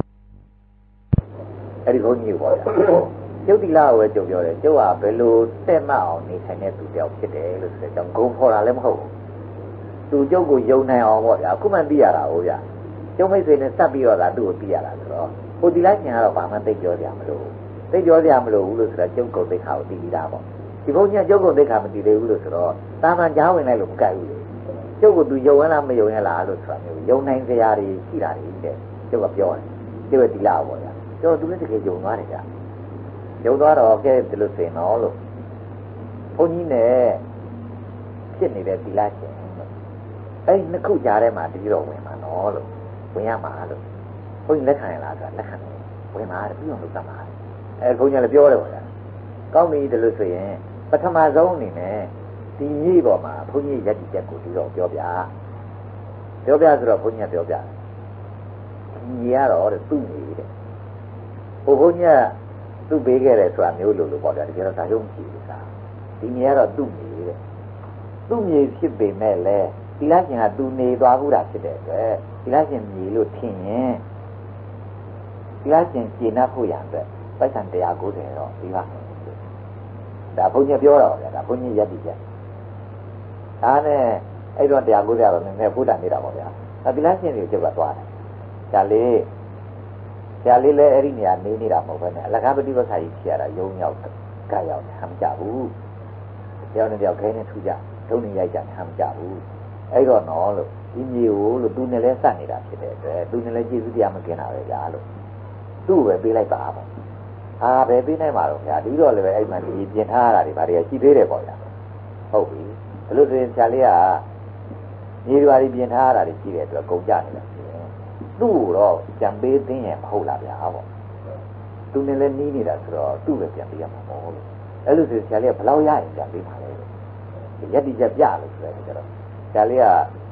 အဲ့ဒီဘုန်းကြီးကိုပေါ့ဗျာကျုပ်တိလာကိုပဲကျုပ်ပြောတယ်ကျုပ်ကဘယ်လိုတက်မှတ်အောင်နေထိုင်တဲ့သူတယောက်ဖြစ်တယ်လို့ဆိုတဲ့ကြောင့်ဂုံဖော်တာလည်းမဟုတ်ဘူးသူကျုပ်ကိုယုံနိုင်အောင်ပေါ့ဗျာအခုမှသိရတာဟုတ်ဗျာကျုပ်မိတ်ဆွေနဲ့စပ်ပြီးတော့သာသူ့ကိုသိရတာဆိုတော့ဟိုတိလာရှင်ကတော့ဘာမှသိပြောစရာမလိုသိပြောစရာမလိုဘူးလို့ဆိုတော့ကျုပ်ကုန်သိခါကိုသိပြီးသားပေါ့ဒီဘုန်းကြီးကကျုပ်ကုန်သိခါမသိသေးဘူးလို့ဆိုတော့တာမန်ကြားဝင်လိုက်လို့မကြိုက်ဘူးလေကျုပ်ကသူယုံရလားမယုံရလားလို့ဆိုတာမျိုးယုံနိုင်စရာတွေရှိတာတွေတဲ့ကျုပ်ကပြောတယ်ကျုပ်ရဲ့တိလာပေါ့ဗျာကျော်သူလည်းတကယ်ယုံသွားတယ်ကြာယုံသွားတော့ကဲဒီလိုစင်တော့လို့ဘုန်းကြီးနဲ့ဖြစ်နေတဲ့သီလရှင်အဲ့နှစ်ခုကြားထဲမှာတတိတော်ဝင်မှာနော်လို့ဝင်ရမှာလို့ဘုန်းကြီးလက်ခံရလားဆိုတာလက်ခံတယ်ဝင်မှာပြီးအောင်လုပ်တတ်မှာအဲ့ဘုန်းကြီးလည်းပြောတယ်ပေါ့ဗျာကောင်းပြီဒီလိုဆိုရင်ပထမဆုံးအနေနဲ့ဒီမြေပေါ်မှာဘုန်းကြီးရက်တီချက်ကိုဒီတော့ပြောပြဆိုတော့ဘုန်းကြီးကပြောပြညီရတော့သူ့ညီတဲ့ဘုန်းကြီးကသူ့ပေးခဲ့တယ်ဆိုတာမျိုးလို့ပေါ့ဗျာတကယ်တော့ဒါရုံးကြည့်တာဒီမြေကတော့သူ့မြေတဲ့သူ့မြေဖြစ်ပေမဲ့လည်းဒီလားရှင်ကသူနေသွားဘူးတာဖြစ်တဲ့အတွက်ဒီလားရှင်မြေလို့ထင်ရင်ဒီလားရှင်ကျင့်납ဖို့ရတဲ့ပိုက်ဆံ190တော့ဒီပါဒါဘုန်းကြီးပြောတော့ဗျာဒါဘုန်းကြီးရက်ပြီချက်ဒါနဲ့အဲ့တော့190တော့နည်းနည်းဘုဒ္ဓနေတာပေါ့ဗျာဒါဒီလားရှင်တွေကျုပ်ကသွားတယ်ဒါလေးဆရာလေးလည်းအဲ့ဒီနေရာနေနေတာမဟုတ်ဘဲနဲ့အလကားပฏิပက္ခကြီးဖြစ်ရတာယုံရောက်ကရောက်ဟမ်းကြဘူးတယောက်နဲ့တယောက်ခဲနဲ့ထူကြထုံးနေရိုက်ကြဟမ်းကြဘူးအဲ့တော့နော်လို့ဒီမြေကိုလို့သူနဲ့လဲစနေတာဖြစ်တဲ့အတွက်သူနဲ့လဲကျေးဇူးတရားမကင်းတာပဲကြာလို့သူ့ကိုပဲပေးလိုက်ပါပေါ့ပဲပေးနိုင်မှာတော့ဗျာဒီတော့လည်းပဲအဲ့မှဒီပြင်ထားရတာတွေဗာတွေကရှိသေးတယ်ပေါ့ဗျာဟုတ်ပြီဘလို့ဆိုရင်ဆရာလေးကမြေတွေဗာတွေပြင်ထားရတာတွေရှိတဲ့အတွက်ကုန်ကြနေတာသူ့တော့ကြံပေးသိရင်မဟုတ်လားဗျာပေါ့သူနဲ့လည်းနီးနေတာဆိုတော့သူ့ပဲပြန်ပေးရမှာပေါ့လို့အဲ့လိုဆိုဆရာလေးကဘလောက်ရရင်ပြန်ပေးပါလဲရက်တိချက်ပြလို့ဆိုတယ်ကျတော့ဆရာလေးက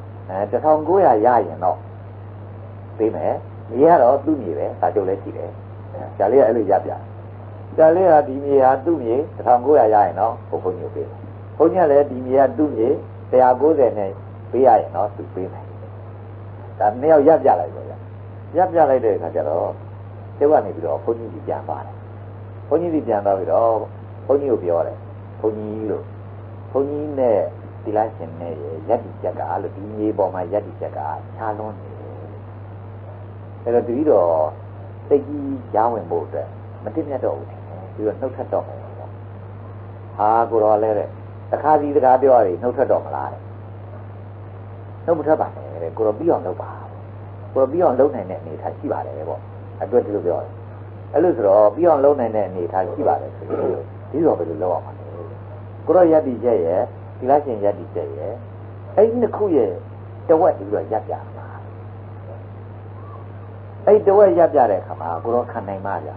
1900ရရင်တော့ပေးမယ်မြေကတော့သူ့မြေပဲစာချုပ်လည်းရှိတယ်ဆရာလေးကအဲ့လိုရပြဆရာလေးကဒီမြေဟာသူ့မြေ1900ရရင်တော့ဘုန်းကြီးပေးဘုန်းကြီးကလည်းဒီမြေကသူ့မြေ190နဲ့ပေးရရင်တော့သူပေးမယ်ဒါနှစ်ယောက်ရပ်ပြလိုက်ပါဗျာရပ်ပြလိုက်တဲ့အခါကျတော့ကျုပ်ကနေပြီးတော့ဘုန်းကြီးကြီးပြန်ပါတယ်ဘုန်းကြီးကြီးပြန်သွားပြီးတော့ဘုန်းကြီးကိုပြောတယ်ဘုန်းကြီးလို့ဘုန်းကြီးနဲ့ဒီလားရှင်နဲ့ရက်တိချက်ကလို့ဒီမြေပေါ်မှာရက်တိချက်ကခြားလွန်းနေတယ်အဲ့တော့တတိတော့စိတ်ကြီးရောင်းဝင်ဖို့အတွက်မတင်မြတ်တော့ဘူးပြီးတော့နှုတ်ထက်တော့မယ်ပေါ့ဟာကိုတော်လဲတဲ့တစ်ခါစီတစ်ခါပြောရတယ်နှုတ်ထက်တော့မလားတဲ့နှုတ်မထက်ပါနဲ့တဲ့ကိုတော်ပြီးအောင်လုပ်ပါကိုတော်ပြီးအောင်လုပ်နိုင်တဲ့အနေထားရှိပါတယ်ပေါ့အတွက်ဒီလိုပြောတယ်အဲ့လိုဆိုတော့ပြီးအောင်လုပ်နိုင်တဲ့အနေထားရှိပါတယ်ဆိုပြီးဒီတော့ဘယ်လိုလုပ်အောင်မလဲကိုရောရက်ဒီချက်ရဲ့ဒီလားရှင်ရက်ဒီချက်ရဲ့အဲ့ဒီနှစ်ခုရဲ့တဝက်ပြီးတော့ရပ်ပြမှာအဲ့တဝက်ရပ်ပြတဲ့အခါမှာကိုရောခံနိုင်မှာဗျာ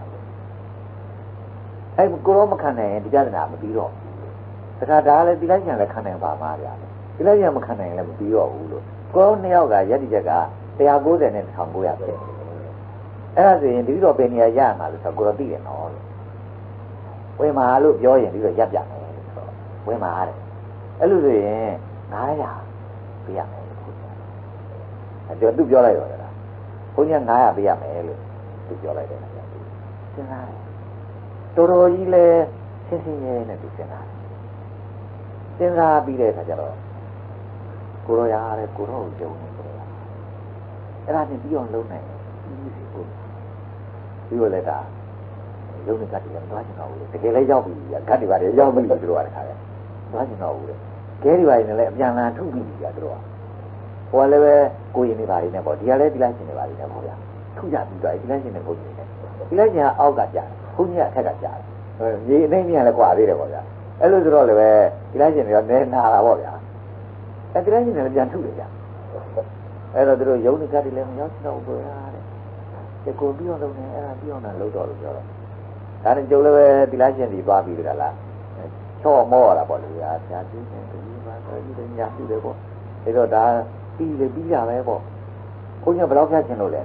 အဲ့ကိုရောမခံနိုင်ရင်ဒီပြဿနာမပြီးတော့တခါဒါလည်းဒီလားရှင်လည်းခံနိုင်ပါမှာဗျာဒီလားရှင်မခံနိုင်လည်းမပြီးတော့ဘူးလို့ကိုရောနှစ်ယောက်ကရက်ဒီချက်က190နဲ့1900ဖြစ်အဲ့ဒါဆိုရင်ဒီတော့ဘယ်နေရာရမှာလို့ဆိုကိုရောသိတယ်နော်ဝင်မာလို့ပြောရင်ဒီတော့ရပ်ပြမယ်ဆိုတော့ဝင်မာရတယ်အဲ့လိုဆိုရင်900ပေးရမယ်လို့ပြောသူပြောလိုက်တော့လားဘုန်းကြီး900ပေးရမယ်လို့သူပြောလိုက်တယ်စဉ်းစားတယ်တော်တော်ကြီးလဲဆင်းဆင်းရဲနဲ့သူစဉ်းစားတယ်စဉ်းစားပြီးတဲ့အခါကျတော့ကိုရောရတယ်ကိုရောကိုယုံနေကိုရောအဲ့ဒါနဲ့ပြီးအောင်လုပ်နိုင်ပြီးစီကိုပြီးတော့လည်းဒါရုံးနေကတည်းကမသွားချင်တော့ဘူးတကယ်လည်းရောက်ပြီကတ်တွေပါတယ်ရောက်ပြီသူတို့ကတခါလဲသွားချင်တော့ဘူးလေခဲတွေပါတယ်လည်းအပြန်လန်ထုတ်ပြီးပြီကသူတို့ကဟိုလည်းပဲကိုရင်နေပါလိမ့်နဲ့ပေါ့ဒီကလည်းဒီလိုက်ရှင်နေပါလိမ့်နဲ့ပေါ့ဗျာထုကြပြီးတော့ဒီလိုက်ရှင်နေဘုန်းကြီးနေဒီလိုက်ရှင်ကအောက်ကကြာဘုန်းကြီးကအထက်ကကြာမြေအသိမြင်လည်းကွာသေးတယ်ပေါ့ဗျာအဲ့လိုဆိုတော့လည်းပဲဒီလိုက်ရှင်တွေရောနဲနာတာပေါ့ဗျာအဲ့ဒီလိုက်ရှင်တွေလည်းပြန်ထုတယ်ဗျာအဲ့တော့သူတို့ရုံးနေကတည်းကလည်းမရောက်တော့ဘူးဗျာတဲ့ကိုပြီးအောင်လုပ်နေအဲ့ဒါပြီးအောင်လုပ်တော့လို့ပြောတော့ဒါနဲ့ကျုပ်လည်းပဲဒီလားရှင်ဒီသွားပြီးကြလားချော့မောရတာပေါ့လေညာကျင်းနေတယ်ဘာသာကြီးတယ်ညာရှိတယ်ပေါ့ဒါတော့ဒါပြီးရပဲပေါ့ဘုန်းကြီးဘယ်လောက်ဖြတ်ချင်လို့လဲ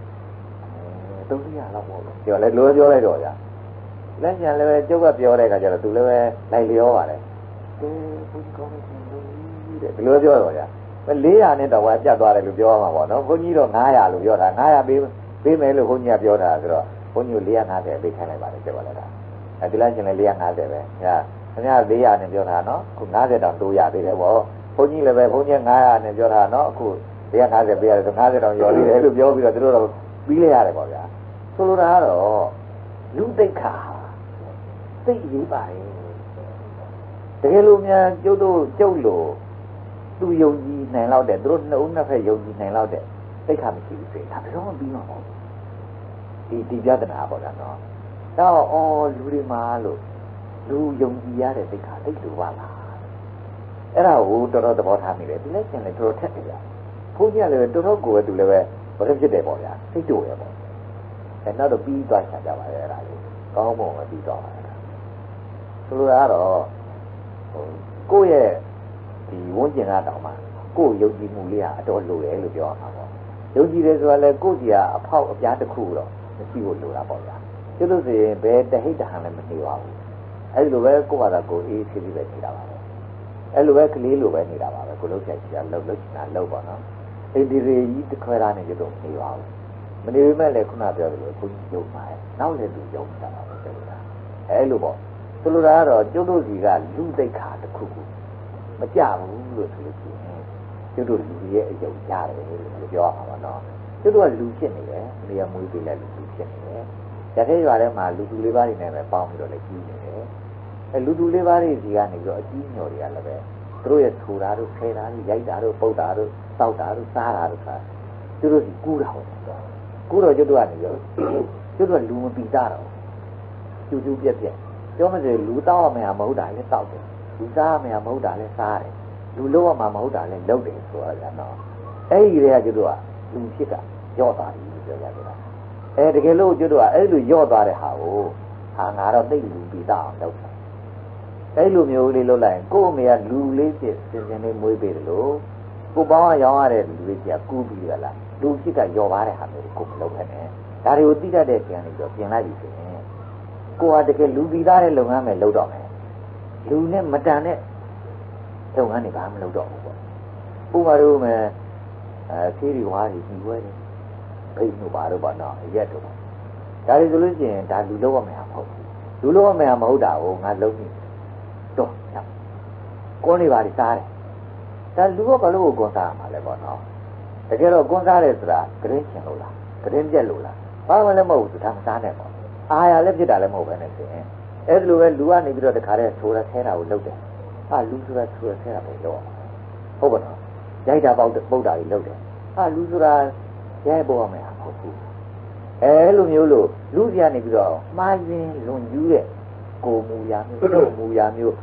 300လောက်ပေါ့ပြောလဲလိုပြောလိုက်တော့ဗျာလက်ရှင်လည်းပဲကျုပ်ကပြောတဲ့အခါကျတော့သူလည်းပဲလိုက်လျောပါတယ်ဘုန်းကြီးကောင်းနေတယ်တဲ့ဒီလိုပြောတော့ဗျာ400နဲ့တော့ဝါပြတ်သွားတယ်လို့ပြောမှာပေါ့နော်ဘုန်းကြီးတော့900လို့ပြောတာ900ပေးမယ်လို့ဘုန်းကြီးကပြောတာဆိုတော့ဘုန်းကြီး450ပေးခိုင်းလိုက်ပါတယ်ပြောလိုက်တာဒီလားရှင်လည်း450ပဲညာခင်ဗျား400နဲ့ပြောတာနော်အခု90တောင်တိုးရသေးတယ်ပေါ့ဘုန်းကြီးလည်းပဲဘုန်းကြီး900နဲ့ပြောတာနော်အခု450ပေးရတယ်ဆို90တောင်ရော်သေးတယ်လို့ပြောပြီးတော့သူတို့တော့ပြီးလိုက်ရတယ်ပေါ့ဗျာဆိုလိုတာကတော့လူသိက္ခာသိရေးပါတယ်တကယ်လို့များကျုပ်လို့သူယုံကြည်နိုင်လောက်တဲ့သူတို့နှစ်ဦးနှစ်ဖက်ယုံကြည်နိုင်လောက်တဲ့သိက္ခာမရှိဘူးဆိုရင်ဒါဘယ်တော့မှပြီးမှာမဟုတ်ဘူးဒီပြဿနာပေါ့ဗျာနော်တော့လူတွေမှာလို့လူယုံကြည်ရတဲ့သိက္ခာသိလိုပါလားအဲ့ဒါကိုတော်တော်သဘောထားမိတယ်ဒီလက်ကျင်လည်းတော်တော်ထက်တယ်ဗျာဘုန်းကြီးကလည်းတော်တော်ကိုယ်ပဲသူလည်းပဲဘာဖြစ်တယ်ပေါ့ဗျာသိတူရပေါ့အဲနောက်တော့ပြီးသွားချကြပါရဲ့အဲ့ဒါလေးကောင်းပုံပဲပြီးသွားပါရဲ့ဆိုလိုတာကတော့ကိုယ့်ရဲ့ဒီဝန်းကျင်ကတောင်မှကိုယ့်ယုံကြည်မှုလေးကအတော်လိုတယ်လို့ပြောရမှာပေါ့ယုံကြည်တယ်ဆိုတာလည်းကိုယ့်စီကအဖောက်အပြားတစ်ခုတော့မရှိဖို့လိုတာပေါ့ဗျာကျလို့ဆိုရင်ဘယ်တဟိတ်တဟန်လည်းမနေပါဘူးအဲ့လိုပဲကိုယ့်ဘာသာကိုအေးဆေးဆေးပဲနေတာပါပဲအဲ့လိုပဲကလေးလိုပဲနေတာပါပဲကိုလုံးဆိုင်ကြီးကလှုပ်နေတာလှုပ်ပါနော်အိဒီရီကြီးတစ်ခွဲသားနဲ့ကြတော့နေပါဘူးမနေပေမဲ့လည်းခုနပြောတယ်လို့ဘုန်းကြီးယုံပါတယ်နောက်လည်းသူယုံတာပါပဲပြောတာအဲ့လိုပေါ့ဆိုလိုတာကတော့ကျုပ်တို့စီကလူသိက္ခာတစ်ခုခုမကြဘူးလို့ဆိုလို့ရှိရင်ကျုပ်တို့လူရဲ့အယုံရတယ်လို့ပြောရမှာပါနော်ကျုပ်တို့ကလူဖြစ်နေတယ်နေရာမွေးပေးလိုက်လူဖြစ်နေတယ်ရတဲ့ရွာထဲမှာလူသူလေးပါးတွေနဲ့ပဲပေါင်းပြီးတော့လည်းကြီးနေတယ်အဲလူသူလေးပါးတွေစီကနေပြီးတော့အကြီးညော်တွေကလည်းပဲသူတို့ရဲ့ထူတာတို့ဖဲတာတို့ရိုက်တာတို့ပုတ်တာတို့တောက်တာတို့စားတာတို့ဆိုတာသူတို့စီကူးတာဟုတ်ကူးတော့ကျုပ်တို့ကနေပြီးတော့ကျုပ်တို့ကလူမပီတာတော့ကျူးကျူးပြက်ပြက်ပြောမှဆိုလူတောက်ရမယ်မဟုတ်တာလည်းတောက်တယ်လူစားရမယ်မဟုတ်တာလည်းစားတယ်လူလုံးရမှာမဟုတ်တာလည်းလုပ်တယ်ဆိုတော့နော်အဲ့ဒီတွေကကျုပ်တို့ကလူဖြစ်ကရော့သွားပြီလို့ပြောကြတယ်တကယ်လို့ကျုပ်တို့ကအဲ့လိုရော့သွားတဲ့ဟာကိုငါတော့သိလူပြီးသားအောင်လုပ်တယ်အဲ့လိုမျိုးလေးလုပ်လိုက်ရင်ကို့အမေကလူလေးဖြစ်စင်စင်လေးမွေးပေးတယ်လို့ကိုပေါင်းကရောင်းရတဲ့လူလေးကြီးကကူးပြီးကြလားလူဖြစ်ကရော်ပါတဲ့ဟာမျိုးကိုမလုပ်ခဲ့နဲ့ဒါတွေကိုသိတတ်တဲ့ကျန်နေတော့ပြင်လိုက်ပြီဆိုရင်ကိုကတကယ်လူပြီးသားတဲ့လုပ်ငန်းပဲလုပ်တော့မယ်လူနဲ့မတန်တဲ့လုပ်ငန်းတွေဘာမှမလုပ်တော့ဘူးပေါ့ဥပမာတို့မယ်ဆေးတွေဝါးတွေပြီးွဲတယ်ဘိတ်တို့ပါတော့ပေါ့နော်ရက်တို့ပေါ့ဒါတွေဆိုလို့ရှိရင်ဒါလူလုပ်ရမယ်ဟာမဟုတ်ဘူးလူလုပ်ရမယ်ဟာမဟုတ်တာကိုငါလုံးနေတော့ကိုနေပါလိစားတယ်ဒါလူကဘာလို့ကိုကွန်စားရမှာလဲပေါ့နော်တကယ်တော့ကွန်စားတယ်ဆိုတာဂရင်းချင်လို့လားဂရင်းပြက်လို့လားဘာမှလည်းမဟုတ်ဘူးဒါမစားနဲ့ပေါ့အာရလည်းဖြစ်တာလည်းမဟုတ်ပဲနဲ့ဆိုရင်အဲ့ဒီလိုပဲလူကနေပြီးတော့တခါတည်းဆိုရဆဲတာကိုလုပ်တယ်လူဆိုတာဆိုရဆဲတာပဲလုပ်ဟုတ်ပါတော့ရိုက်တာပုတ်တာကြီးလုပ်တယ်လူဆိုတာရိုက်ပေါ်ရမယ်ဟာမဟုတ်ဘူးအဲ့လိုမျိုးလို့လူစီကနေပြီးတော့မှားရင်လွန်ကျူးတဲ့ကိုမူရာမျိုးတို့မူရာမျိုး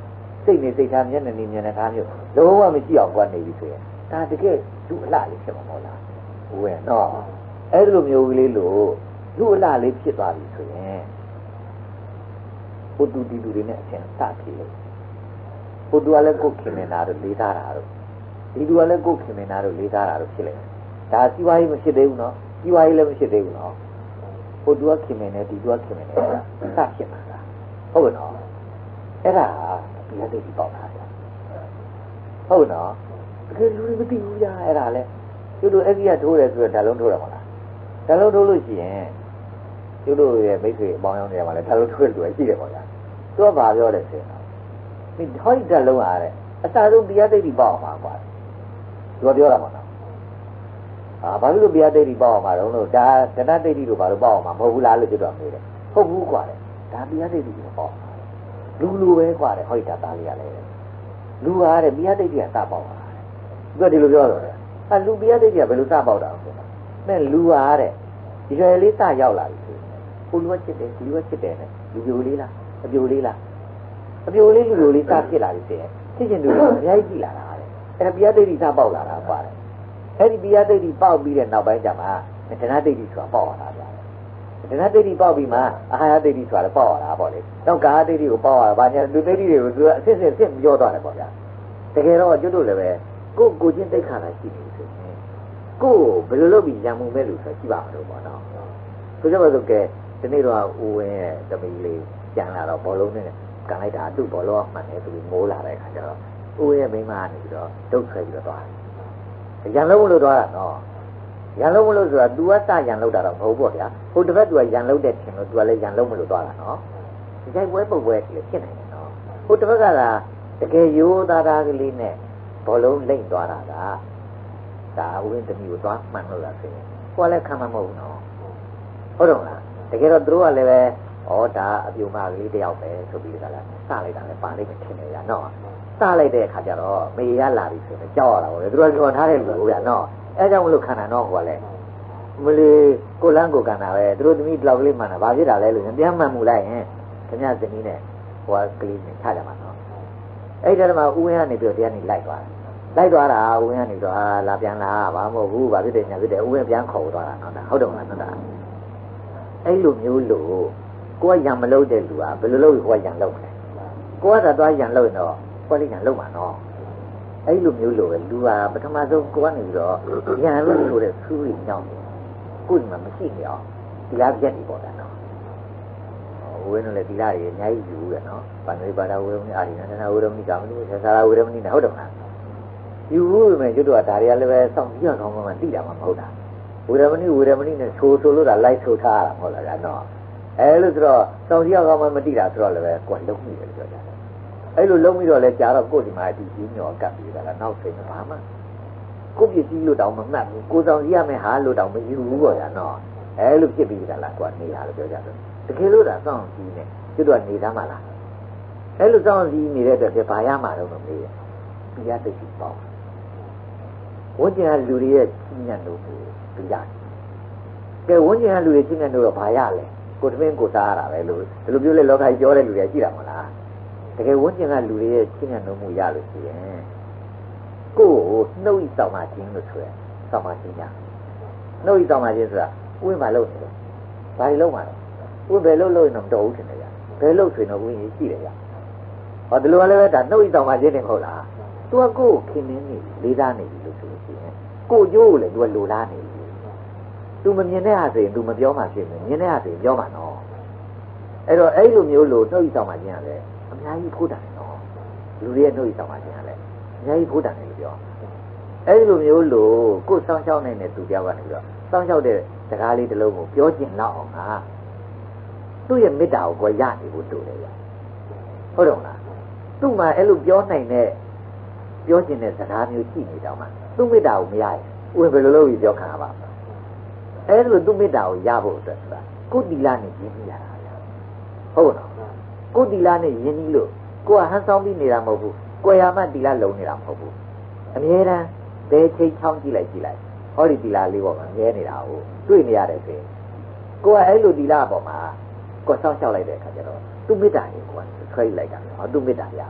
စိတ်နေစိတ်ထားမျက်နှာနေမျက်နှာထားမျိုးလုံးဝမရှိအောင်ကွာနေပြီဆိုရင်ဒါတကယ်လူအလားလေးဖြစ်မှာမဟုတ်လားဝယ်နော်အဲ့လိုမျိုးကလေးလို့လူအလားလေးဖြစ်သွားပြီဆိုရင်ဘုသူတီလူတွေနဲ့အချင်းစဖြစ်လို့ဘုသူကလည်းကိုယ်ခင်နေတာတို့လေးသားတာတို့ဒီလူကလည်းကိုယ်ခင်နေတာတို့လေးသားတာတို့ဖြစ်လိုက်ဒါစီဝါရေးမဖြစ်သေးဘူးနော်စီဝါရေးလည်းမဖြစ်သေးဘူးနော်ဘုသူကခင်နေတယ်ဒီသူကခင်နေတယ်ဆိုတာစဖြစ်မှာလားဟုတ်ကဲ့နော်အဲ့ဒါဒီအတိတ်ပေါက်တာဟုတ်နော်တကယ်လူတွေမသိဘူးညာအဲ့ဒါလဲကျတို့အဲ့ဒီကထိုးတယ်ဆိုတော့ဓာတ်လုံးထိုးရမှာလားဓာတ်လုံးထိုးလို့ရှိရင်ကျတို့ရဲ့မိတ်ဆွေအပေါင်းအသင်းတွေမှာလည်းဓာတ်လုံးထိုးတယ်လို့ရှိတယ်ပေါ့ဗျာသူကဘာပြောလဲဆိုရင်ဒီဟောဒီဓာတ်လုံးအားတဲ့အစားဆုံးတရားသိတိပေါက်အောင်ပါကွာသူကပြောတာပေါ့နော်ဘာလို့တရားသိတိပေါက်အောင်ပါတော့လို့ဒါကဏ္ဍသိတိတို့ဘာလို့ပေါက်အောင်မှာမဟုတ်ဘူးလားလို့ကျတော့မေးတယ်ဟုတ်ဘူးကွာတဲ့ဒါတရားသိတိကိုပေါက်လူပဲကွာတဲ့ဟောဒီဓာတ်သားလေးရလဲလူဟာတဲ့တရားသိတိကစပေါက်တာသူကဒီလိုပြောတော့လူတရားသိတိကဘယ်လိုစပေါက်တာလဲနဲ့လူဟာတဲ့ဒီရွယ်လေးစရောက်လာပြီဆိုဟိုလူကချစ်တယ်ဒီလူကချစ်တယ်နဲ့လူပြိုလေးလားအပြိုလေးလားအပြိုလေးလူပြိုလေးစဖြစ်လာပြီဆိုရင်သိချင်သူကအများကြီးကြည့်လာတာတဲ့အဲ့ဒါတရားသိတိစပေါက်လာတာပါတယ်အဲ့ဒီတရားသိတိပေါက်ပြီးတဲ့နောက်ပိုင်းကျမှဒနာသိတိဆိုတာပေါက်လာတာဗျာဒနာသိတိပေါက်ပြီးမှအာဟာရသိတိဆိုတာလည်းပေါက်လာတာပေါ့လေတော့ကာသိတိကိုပေါက်လာတာဗာညာလူသိတိတွေကိုသူကအစစ်စစ်ပြောသွားတယ်ပေါ့ဗျာတကယ်တော့ကျွတ်တို့လည်းပဲကိုချင်းတိတ်ခါတာရှိနေဆိုရင်ကိုဘယ်လိုလုပ်ပြီးရံမှုမဲ့လို့ဆိုကြည့်ပါမလို့ပေါ့နော်ဆိုကြပါစို့ကဲဒီနေ့တော့ဦးဝင်းရဲ့တမီလေးကျန်လာတော့ဘောလုံးနဲ့ကန်လိုက်တာသူ့ဘောလုံးမှန်တယ်သူမိုးလာတဲ့ခါကျတော့ဦးဝင်းရဲ့မိန်းမကနေပြီးတော့တုတ်ဆွဲပြီးတော့သွားတယ်ရံလုံးမလို့သွားတာနော်ရံလုံးမလို့ဆိုတာ तू ကစရံလို့တာတော့မဟုတ်ပေါ့ဗျာဟိုတစ်ပတ် तू ကရံလို့တဲ့ထင်လို့ तू ကလည်းရံလုံးမလို့သွားတာနော်ဒီကြိုက်ပွဲပုတ်ပွဲကြီးလည်းဖြစ်နိုင်တယ်နော်ဟိုတစ်ပတ်ကလာတကယ်ရိုးသားသားကလေးနဲ့ဘောလုံးလိမ့်သွားတာကဒါဦးဝင်းသမီးကိုသွားမှန်လို့လားဆိုရင်ကိုယ်လည်းခံမမဟုတ်ဘူးနော်ဟုတ်တော့လားတကယ်တော့သူတို့ကလည်းပဲဩဒါအပြုံမကလေးတယောက်ပဲဆိုပြီးကြလားစလိုက်တာလည်းပါလိမ့်မယ်ထင်တယ်ဗျာနော်စလိုက်တဲ့အခါကျတော့မေရလာပြီဆိုရင်ကြောက်ရတာပေါ့လေသူတို့ကပြောထားတယ်လို့ဗျာနော်အဲကြောင့်မလို့ခံတာတော့ဟိုကလည်းမလီကိုလန်းကိုကန်တာပဲသူတို့သမီးဘလောက်ကလေးမှန်တာဘာဖြစ်တာလဲလို့ပြန်မှန်မှုလိုက်ရင်ခင်ဗျာသမီးနဲ့ဟိုကလေးနဲ့ချကြမှာနော်အဲ့ဒီတည်းမှာဦးဝင်းကနေပြီးတော့တရားနေလိုက်သွားတာဦးဝင်းကနေတော့လာပြန်လာဘာမဟုတ်ဘူးဘာဖြစ်တယ်ညာဖြစ်တယ်ဦးဝင်းပြန်ခေါ်သွားတာနော်ဟုတ်တော့မလားနော်အဲ့လိုမျိုးလို့ကိုကရံမလို့တဲ့လူကဘယ်လိုလုပ်ကိုကရံလို့မလဲကိုကသာသွားရံလို့ရင်တော့ကိုလေးရံလို့မှာနော်အဲ့လိုမျိုးလို့ပဲလူကပထမဆုံးကိုကနေပြီးတော့ရံလို့ဆိုတဲ့ဆူးကြီးညောင်းကိုယ်မှမရှိနေအောင်ဒီလားပြက်နေပေါ့ဗျာနော်ဝင်းလည်းဒီလားတွေအများကြီးယူရနော်ဘာလို့ဘာသာဝေဒမနိအာရိနန္ဒဝေဒမနိကာမနိဆရာဝေဒမနိနဲ့ဟုတ်တယ်မလားယူလို့မယ်ကျွတ်တော့ဒါတွေကလည်းပဲစောင့်ကြည့်အောင်မှသိတာမှမဟုတ်တာဝေဒမနိနဲ့ဆိုလို့တာလိုက်ဆိုထားတာမဟုတ်လားနော်အဲလို့ဆိုတော့စောင့်ကြည့်အောင်မှမသိတာဆိုတော့လည်းပဲကိုယ်လုံးမိတယ်ပြောကြတယ်အဲ့လိုလုံးပြီးတော့လဲကြာတော့ကိုယ်ဒီမှာဒီကြီးညော်ကပ်ပြီးတာလားနောက်ချိန်ဘာမှကိုပြည့်စည်လို့တောင်မမှတ်ဘူးကိုဆောင်ကြည့်ရမယ်ဟာလို့တောင်မယူဘူးပေါ့ဗျာနော်အဲလိုဖြစ်ပြီးတာလားကိုယ်နေရလို့ပြောကြတယ်တကယ်လို့ဒါစောင့်ကြည့်နေကျွတ်တော့နေသားမလားအဲလိုစောင့်ကြည့်နေတဲ့အတွက်ဘာရမှာတော့မမေးဘူးပြရသိရှိပေါ့ဝန်းကျင်ကလူတွေရဲ့ချင်းညံ့လို့ပြရတယ်ကဲဝန်းကျင်ကလူတွေချင်းညံ့လို့တော့ဘာရလဲကိုတမင်းကိုစားရတာပဲလို့ဒီလိုပြောလဲလောကကြီးပြောတဲ့လူတွေရှိတာမလားတကယ်ဝန်းကျင်ကလူတွေရဲ့ချင်းညံ့မှုရလို့ရှိရင်ကိုယ်နှုတ်ဤဆောင်မှခြင်းလို့ဆိုရယ်ဆောင်မှခြင်းညာနှုတ်ဤဆောင်မှခြင်းဆိုတာဥဝင်မှာလုပ်နေတယ်ဘာတွေလုပ်မှာလဲဥဘယ်လုပ်ရင်တော့မတော်ဘူးထင်တယ်ဗျဘယ်လုပ်ဆိုရင်တော့ဥဝင်ကြီးရှိတယ်ဗျဟောဒီလိုလည်းပဲဒါနှုတ်ဤဆောင်မှခြင်းနေမဟုတ်လားသူကကိုယ်ခင်မင်းနေလေးစားနေပြီလို့ဆိုလို့ရှိရင်ကိုကျိုးကိုလည်းသူကလိုလားနေပြီသူမမြင်တဲ့ဟာဆိုရင်သူမပြောမှဖြစ်မယ်မြင်တဲ့ဟာဆိုရင်ပြောမှနော်အဲ့တော့အဲ့လိုမျိုးလို့နှုတ်ဤဆောင်မှခြင်းရတယ်အများကြီးဖို့တယ်နော်လူတွေရဲ့နှုတ်ဤဆောင်မှခြင်းရတယ်အများကြီးဖို့တယ်လို့ပြောအဲ့ဒီလိုမျိုးလို့ကိုယ်စောင့်ရှောက်နေတဲ့သူတယောက်ကနေပြီးတော့စောင့်ရှောက်တဲ့စကားလေးတစ်လုံးကိုပြောကျင်လောက်အောင်ဟာသူ့ရဲ့မေတ္တာကိုရနေဖို့တို့တယ်ဗျဟုတ်တော့လားသူ့မှာအဲ့လိုပြောနိုင်တဲ့ပြောကျင်တဲ့စကားမျိုးရှိနေတော့မှသူ့မေတ္တာကိုမရရင်ဦးဘယ်လိုလုပ်ပြီးပြောခံရပါ့မလဲအဲ့လိုသူ့မေတ္တာကိုရဖို့အတွက်ဆိုတာကိုယ်တီလာနဲ့ရင်းနှီးရတာဗျဟုတ်တော့ကိုယ်တီလာနဲ့ရင်းနှီးလို့ကိုယ်ကဟန်ဆောင်ပြီးနေတာမဟုတ်ဘူးကိုယ်ရမှတီလာလုံနေတာမဟုတ်ဘူးအမြဲတမ်းဘယ်ချိန်ချောင်းကြည့်လိုက်ဟောဒီတီလာလေးပေါ်မှာမြဲနေတာကိုတွေ့နေရတယ်ဆိုရင်ကိုယ်ကအဲ့လိုတီလာပေါ်မှာကိုယ်ဆောက်ရှောက်လိုက်တဲ့အခါကျတော့သူ့မေတ္တာကိုကဆွဲလိုက်တာဟောသူ့မေတ္တာရ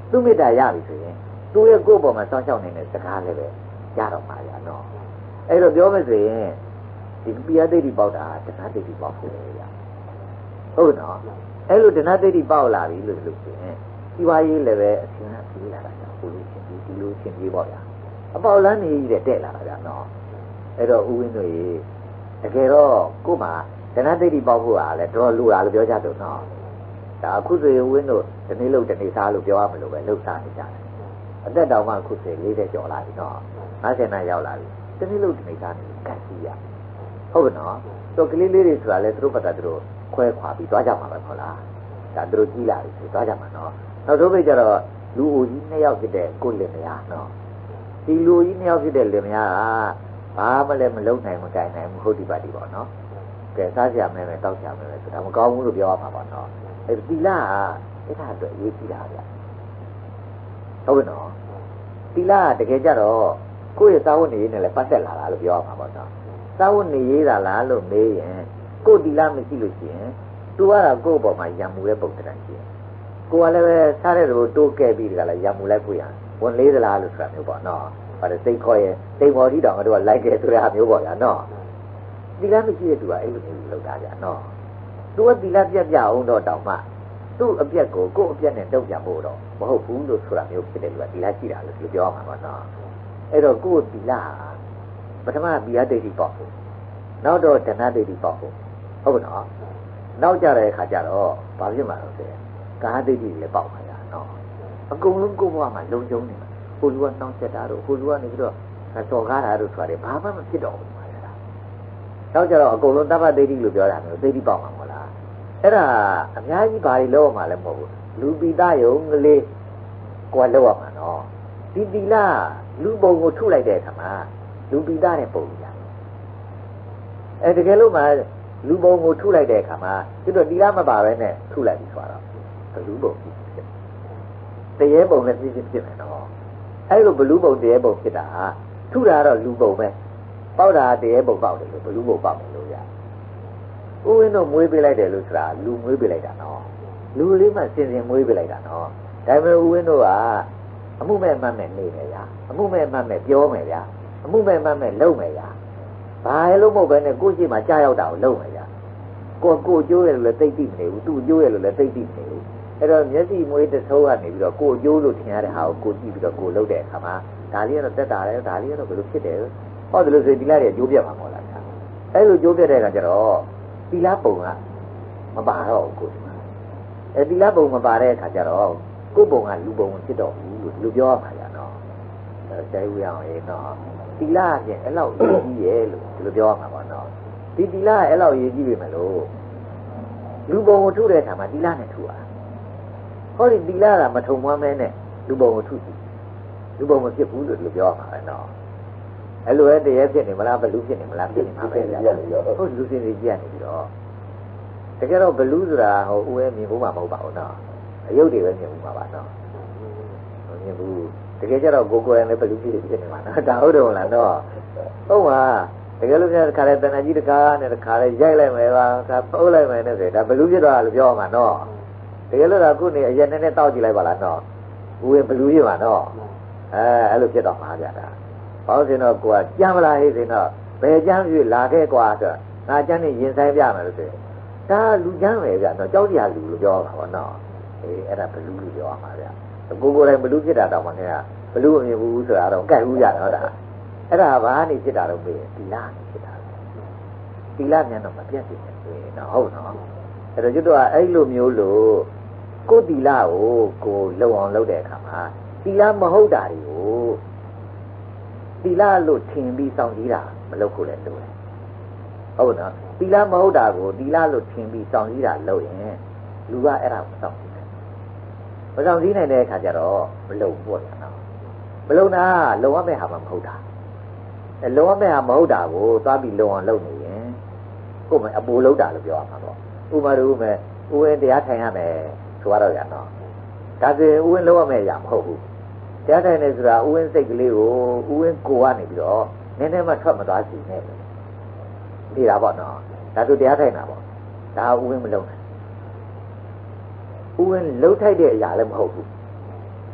သူမေတ္တာရပြီဆိုရင်သူရဲ့ကိုယ့်ပေါ်မှာစောင့်ရှောက်နေတဲ့စကားလည်းပဲရတော့မှာရနော်အဲ့တော့ပြောမယ်ဆိုရင်ဒီပိယဒိဋ္ဌိပေါက်တာတဏှာဒိဋ္ဌိပေါက်ဖို့လေရဟုတ်နော်အဲ့လိုတဏှာဒိဋ္ဌိပေါက်လာပြီလို့ဆိုရင်ဒီဝါရေးလည်းပဲအစဉ်အပြေးလာတာကြောင့်ကိုလိုချင်းဒီလိုချင်းပြေးပေါ့ဗျာအပေါက်လန်းနေတက်လာတာဗျာနော်အဲ့တော့ဥဝင်းတို့ရေတကယ်တော့ကို့မှာတဏှာဒိဋ္ဌိပေါက်ဖို့ကလည်းတော်လူတာလို့ပြောကြတယ်နော်ဒါအခုဆိုရင်ဥဝင်းတို့ဒီနေ့လို့ဒီနေ့စားလို့ပြောရမလို့ပဲလှုပ်ရှားနေကြတယ်အသက်တောင်မှအခုဆို40ကျော်လာပြီနော်50နာရောက်လာပြီဒီနေ့လို့ဒီနေ့စားနေကတ်စီရဟုတ်ကဲ့နော်တော့ကလေးလေးတွေဆိုတာလဲသူတို့ပတ်တာသူတို့ခွဲခွာပြီးသွားကြမှာပဲဟုတ်လားဒါသူတို့ကြီးလာပြီဆိုသွားကြမှာနော်နောက်ဆုံးပဲကျတော့လူအိုကြီး2ယောက်ဖြစ်တဲ့ကိုလင်မယားနော်ဒီလူကြီး2ယောက်ဖြစ်တဲ့လင်မယားကဘာမှလည်းမလုံနိုင်မကြိုင်နိုင်ဘူးဟုတ်ဒီပါဒီပေါ့နော်ကဲစားကြမယ်ပဲတောက်ကြမယ်ပဲဆိုတာမကောင်းဘူးလို့ပြောရမှာပေါ့နော်အဲ့ဒီလကအဲ့ဒါအတွက်ရေးကြည့်တာဗျဟုတ်ကဲ့နော်ဒီလကတကယ်ကြတော့ကိုယ့်ရဲ့သာဝတ်နေရေးနဲ့လည်းပတ်သက်လာတာလို့ပြောရမှာပေါ့နော်သာဝတ်နေရေးတာလားလို့မေးရင်ကိုယ်ဒီလမရှိလို့ရှိရင်သူကတော့ကိုယ့်ဘောမှာရံမှုတဲ့ပုံစံရှိတယ်ကိုယ်ကလည်းပဲစားတဲ့လိုတိုးကဲပြီးတကလည်းရံမှုလိုက်ကိုရဝန်လေးသလားလို့ဆိုတာမျိုးပေါ့နော်ဘာလဲစိတ်ခေါ်ရင်တိမ်မော်ကြီးတောင်ကတော့လိုက်တယ်ဆိုတဲ့ဟာမျိုးပေါ့ဗျာနော်ဒီလမရှိတဲ့သူကအဲ့လိုမျိုးလုပ်တာဗျာနော်သူကဒီလပြက်ပြအောင်တော့တောင်မှသူ့အပြက်ကိုကိုယ့်အပြက်နဲ့တုံ့ပြန်ဖို့တော့မဟုတ်ဘူးလို့ဆိုတာမျိုးဖြစ်တယ်လူကဒီလရှိတာလို့ပြောရမှာပေါ့နော်အဲ့တော့ကိုယ့်ဒီလပထမပိယဒိဋ္ဌိပေါ့နောက်တော့တဏှာဒိဋ္ဌိပေါ့ဟုတ်ကဲ့နော်နောက်ကြတဲ့အခါကျတော့ဘာဖြစ်မှာလဲဆိုရင်ကာဒိဋ္ဌိလည်းပေါက်ပါရနော်အကုန်လုံးကိုယ့်ဘဝမှာလုံခြုံနေမှာဟိုလူကနှောင့်ယှက်တာတို့ဟိုလူကနေပြီးတော့စော်ကားတာတို့ဆိုတာဘာမှမဖြစ်တော့ဘူးပါရတာနောက်ကြတော့အကုန်လုံးတပ္ပဒိဋ္ဌိလို့ပြောတာမျိုးဒိဋ္ဌိပေါက်မှာမဟုတ်လားအဲ့ဒါအများကြီးဘာတွေလောက်မှလည်းမဟုတ်ဘူးလူပိတယုံကလေးကိုယ်လောက်ရမှာနော်ဒီတိလလူပုံကိုထုလိုက်တဲ့အခါမှာလူပိတနဲ့ပုံကြအဲ့တကယ်လို့မှလူပုံကိုထုလိုက်တဲ့အခါမှာကျွတ်တော့တိလမပါပဲနဲ့ထုလိုက်ပြီးဆိုတော့ဘလူပုံဖြစ်တရေပုံနဲ့ဖြစ်မယ်နော်အဲ့လိုဘလူပုံတရေပုံဖြစ်တာထုတာတော့လူပုံပဲပေါက်တာတရေပုံပေါက်တယ်လို့ဘလူပုံပေါက်တယ်လို့ရဥဝင်းတို့မွေးပေးလိုက်တယ်လို့ဆိုတာလူမွေးပေးလိုက်တာနော်လူလေးမှစင်စင်မွေးပေးလိုက်တာနော်ဒါပေမဲ့ဥဝင်းတို့ကအမှုမဲ့မှတ်မဲ့နေမယ်ဗျာအမှုမဲ့မှတ်မဲ့ပြောမယ်ဗျာအမှုမဲ့မှတ်မဲ့လုပ်မယ်ဗျာဘာလို့မဟုတ်ပဲနဲ့ကိုယ့်ရှိမှကြားရောက်တာကိုလုပ်မယ်ဗျာကိုကျိုးရလို့လည်းသိသိမနေဘူးသူ့ကျိုးရလို့လည်းသိသိမနေဘူးအဲ့တော့မျက်စိမွေးတစ်ထုံးကနေပြီးတော့ကိုကျိုးလို့ထင်ရတဲ့ဟာကိုကြည့်ပြီးတော့ကိုလုပ်တဲ့အခါမှာဒါလေးကတော့တက်တာလေဒါလေးကတော့ဘယ်လိုဖြစ်တယ်ဟောဒီလိုဆိုဒီလားရဲ့ကျိုးပြတ်မှာမဟုတ်လားဗျာအဲ့လိုကျိုးပြတ်တဲ့အခါကျတော့သီလပုံကမပါတော့ဘူးကိုဒီမှာအဲ့သီလပုံမပါတဲ့အခါကျတော့ကိုပုံကလူပုံဖြစ်တော့ဘူးလို့လူပြောရမှာဗျာနော်အဲ့တဲဝရအောင်ရေနော်သီလကျင်အဲ့လောက်အရေးကြီးရဲ့လို့ဒီလိုပြောရမှာပါနော်ဒီသီလအဲ့လောက်အရေးကြီးပြီမလို့လူပုံကိုထုတဲ့အခါမှာသီလနဲ့ထုရဟောဒီသီလကမထုံမွမ်းမဲနဲ့လူပုံကိုထုကြည့်လူပုံမဖြစ်ဘူးလို့ဒီလိုပြောရမှာပဲနော်အဲ့လိုပဲတရေဖြစ်နေမလားဘလူးဖြစ်နေမလားဖြစ်နေမှာပဲဟုတ်လူစင်စီကြည့်ရနေပြီးတော့တကယ်တော့ဘလူးဆိုတာဟိုဦးရဲ့မြင်ဖို့မှမဟုတ်ပါဘူးနော်အယုတ်တွေပဲမြင်ဖို့ပါပါနော်မြင်ဘူးတကယ်ကျတော့ကိုယ်လည်းဘလူးဖြစ်နေမှာနော်ဒါဟုတ်တယ်မလားနော်ဟုတ်ပါတကယ်လို့များတစ်ခါလဲတဏှာကြီးတစ်ခါနဲ့တစ်ခါလဲရိုက်လိုက်မယ်ပါခါပုတ်လိုက်မယ်နဲ့ဆိုဒါဘလူးဖြစ်သွားလို့ပြောရမှာနော်တကယ်လို့ဒါခုနေအရက်နဲ့တောက်ကြည့်လိုက်ပါလားနော်ဦးရဲ့ဘလူးဖြစ်မှာနော်အဲ့လိုဖြစ်တော့မှာဗျာဒါဘာလို့ဆိုတော့ကိုကကြမ်းမလားဟဲ့ဆိုတော့ဘယ်ကြမ်းပြလာခဲ့ကွာဆိုငါကြမ်းနေရင်ဆိုင်ပြမယ်လို့ဆိုဒါလူကြမ်းပဲဗျာနော်ကြောက်ကြလူလို့ပြောတာပေါ့နော်အေးအဲ့ဒါဘလူးလို့ပြောရမှာဗျာကိုယ်တိုင်ဘလူးဖြစ်တာတော့မှခင်ဗျာဘလူးမမြင်ဘူးဆိုတာတော့ကြိုက်ဘူးရတော့ဒါအဲ့ဒါဘာနေဖြစ်တာတော့ပြီးဒီလားနေဖြစ်တာဒီလားမြန်တော့မပြတ်ဖြစ်နေဆိုရင်တော့ဟုတ်နော်အဲ့တော့ကျွတ်တော့အဲ့လိုမျိုးလို့ကိုယ်ဒီလားကိုလုံအောင်လုပ်တဲ့အခါမှာဒီလားမဟုတ်တာတွေကိုဒီလားလို့ထင်ပြီးစောင့်ကြည့်တာမလုပ်ဖို့လည်းလိုတယ်ဟုတ်နော်ဒီလားမဟုတ်တာကိုဒီလားလို့ထင်ပြီးစောင့်ကြည့်တာလုပ်ရင်လူကအဲ့ဒါကိုစောင့်ကြည့်တယ်မစောင့်ကြည့်နိုင်တဲ့အခါကျတော့မလုံဘူးပေါ့နော်မလုံတာလုံရမယ့်ဟာမှမဟုတ်တာလုံရမယ့်ဟာမဟုတ်တာကိုသွားပြီးလုံအောင်လုပ်နေရင်ကိုယ်မအပူလုံးတာလို့ပြောရမှာပေါ့ဥပမာဥဝင်တရားထိုင်ရမယ်ဆိုတော့ရနော်ဒါဆိုဥဝင်လုံရမယ့်အရာမဟုတ်ဘူးတရားထိုင်နေဆိုတာဥဝင်စိတ်ကလေးကိုဥဝင်ကိုကနေပြီးတော့နည်းနည်းမှထွက်မသွားစီနဲ့ဒီတာပေါ့နော်ဒါဆိုတရားထိုင်တာပေါ့ဒါဥဝင်မလုံနဲ့ဥဝင်လှုပ်ထိုက်တဲ့အရာလည်းမဟုတ်ဘူး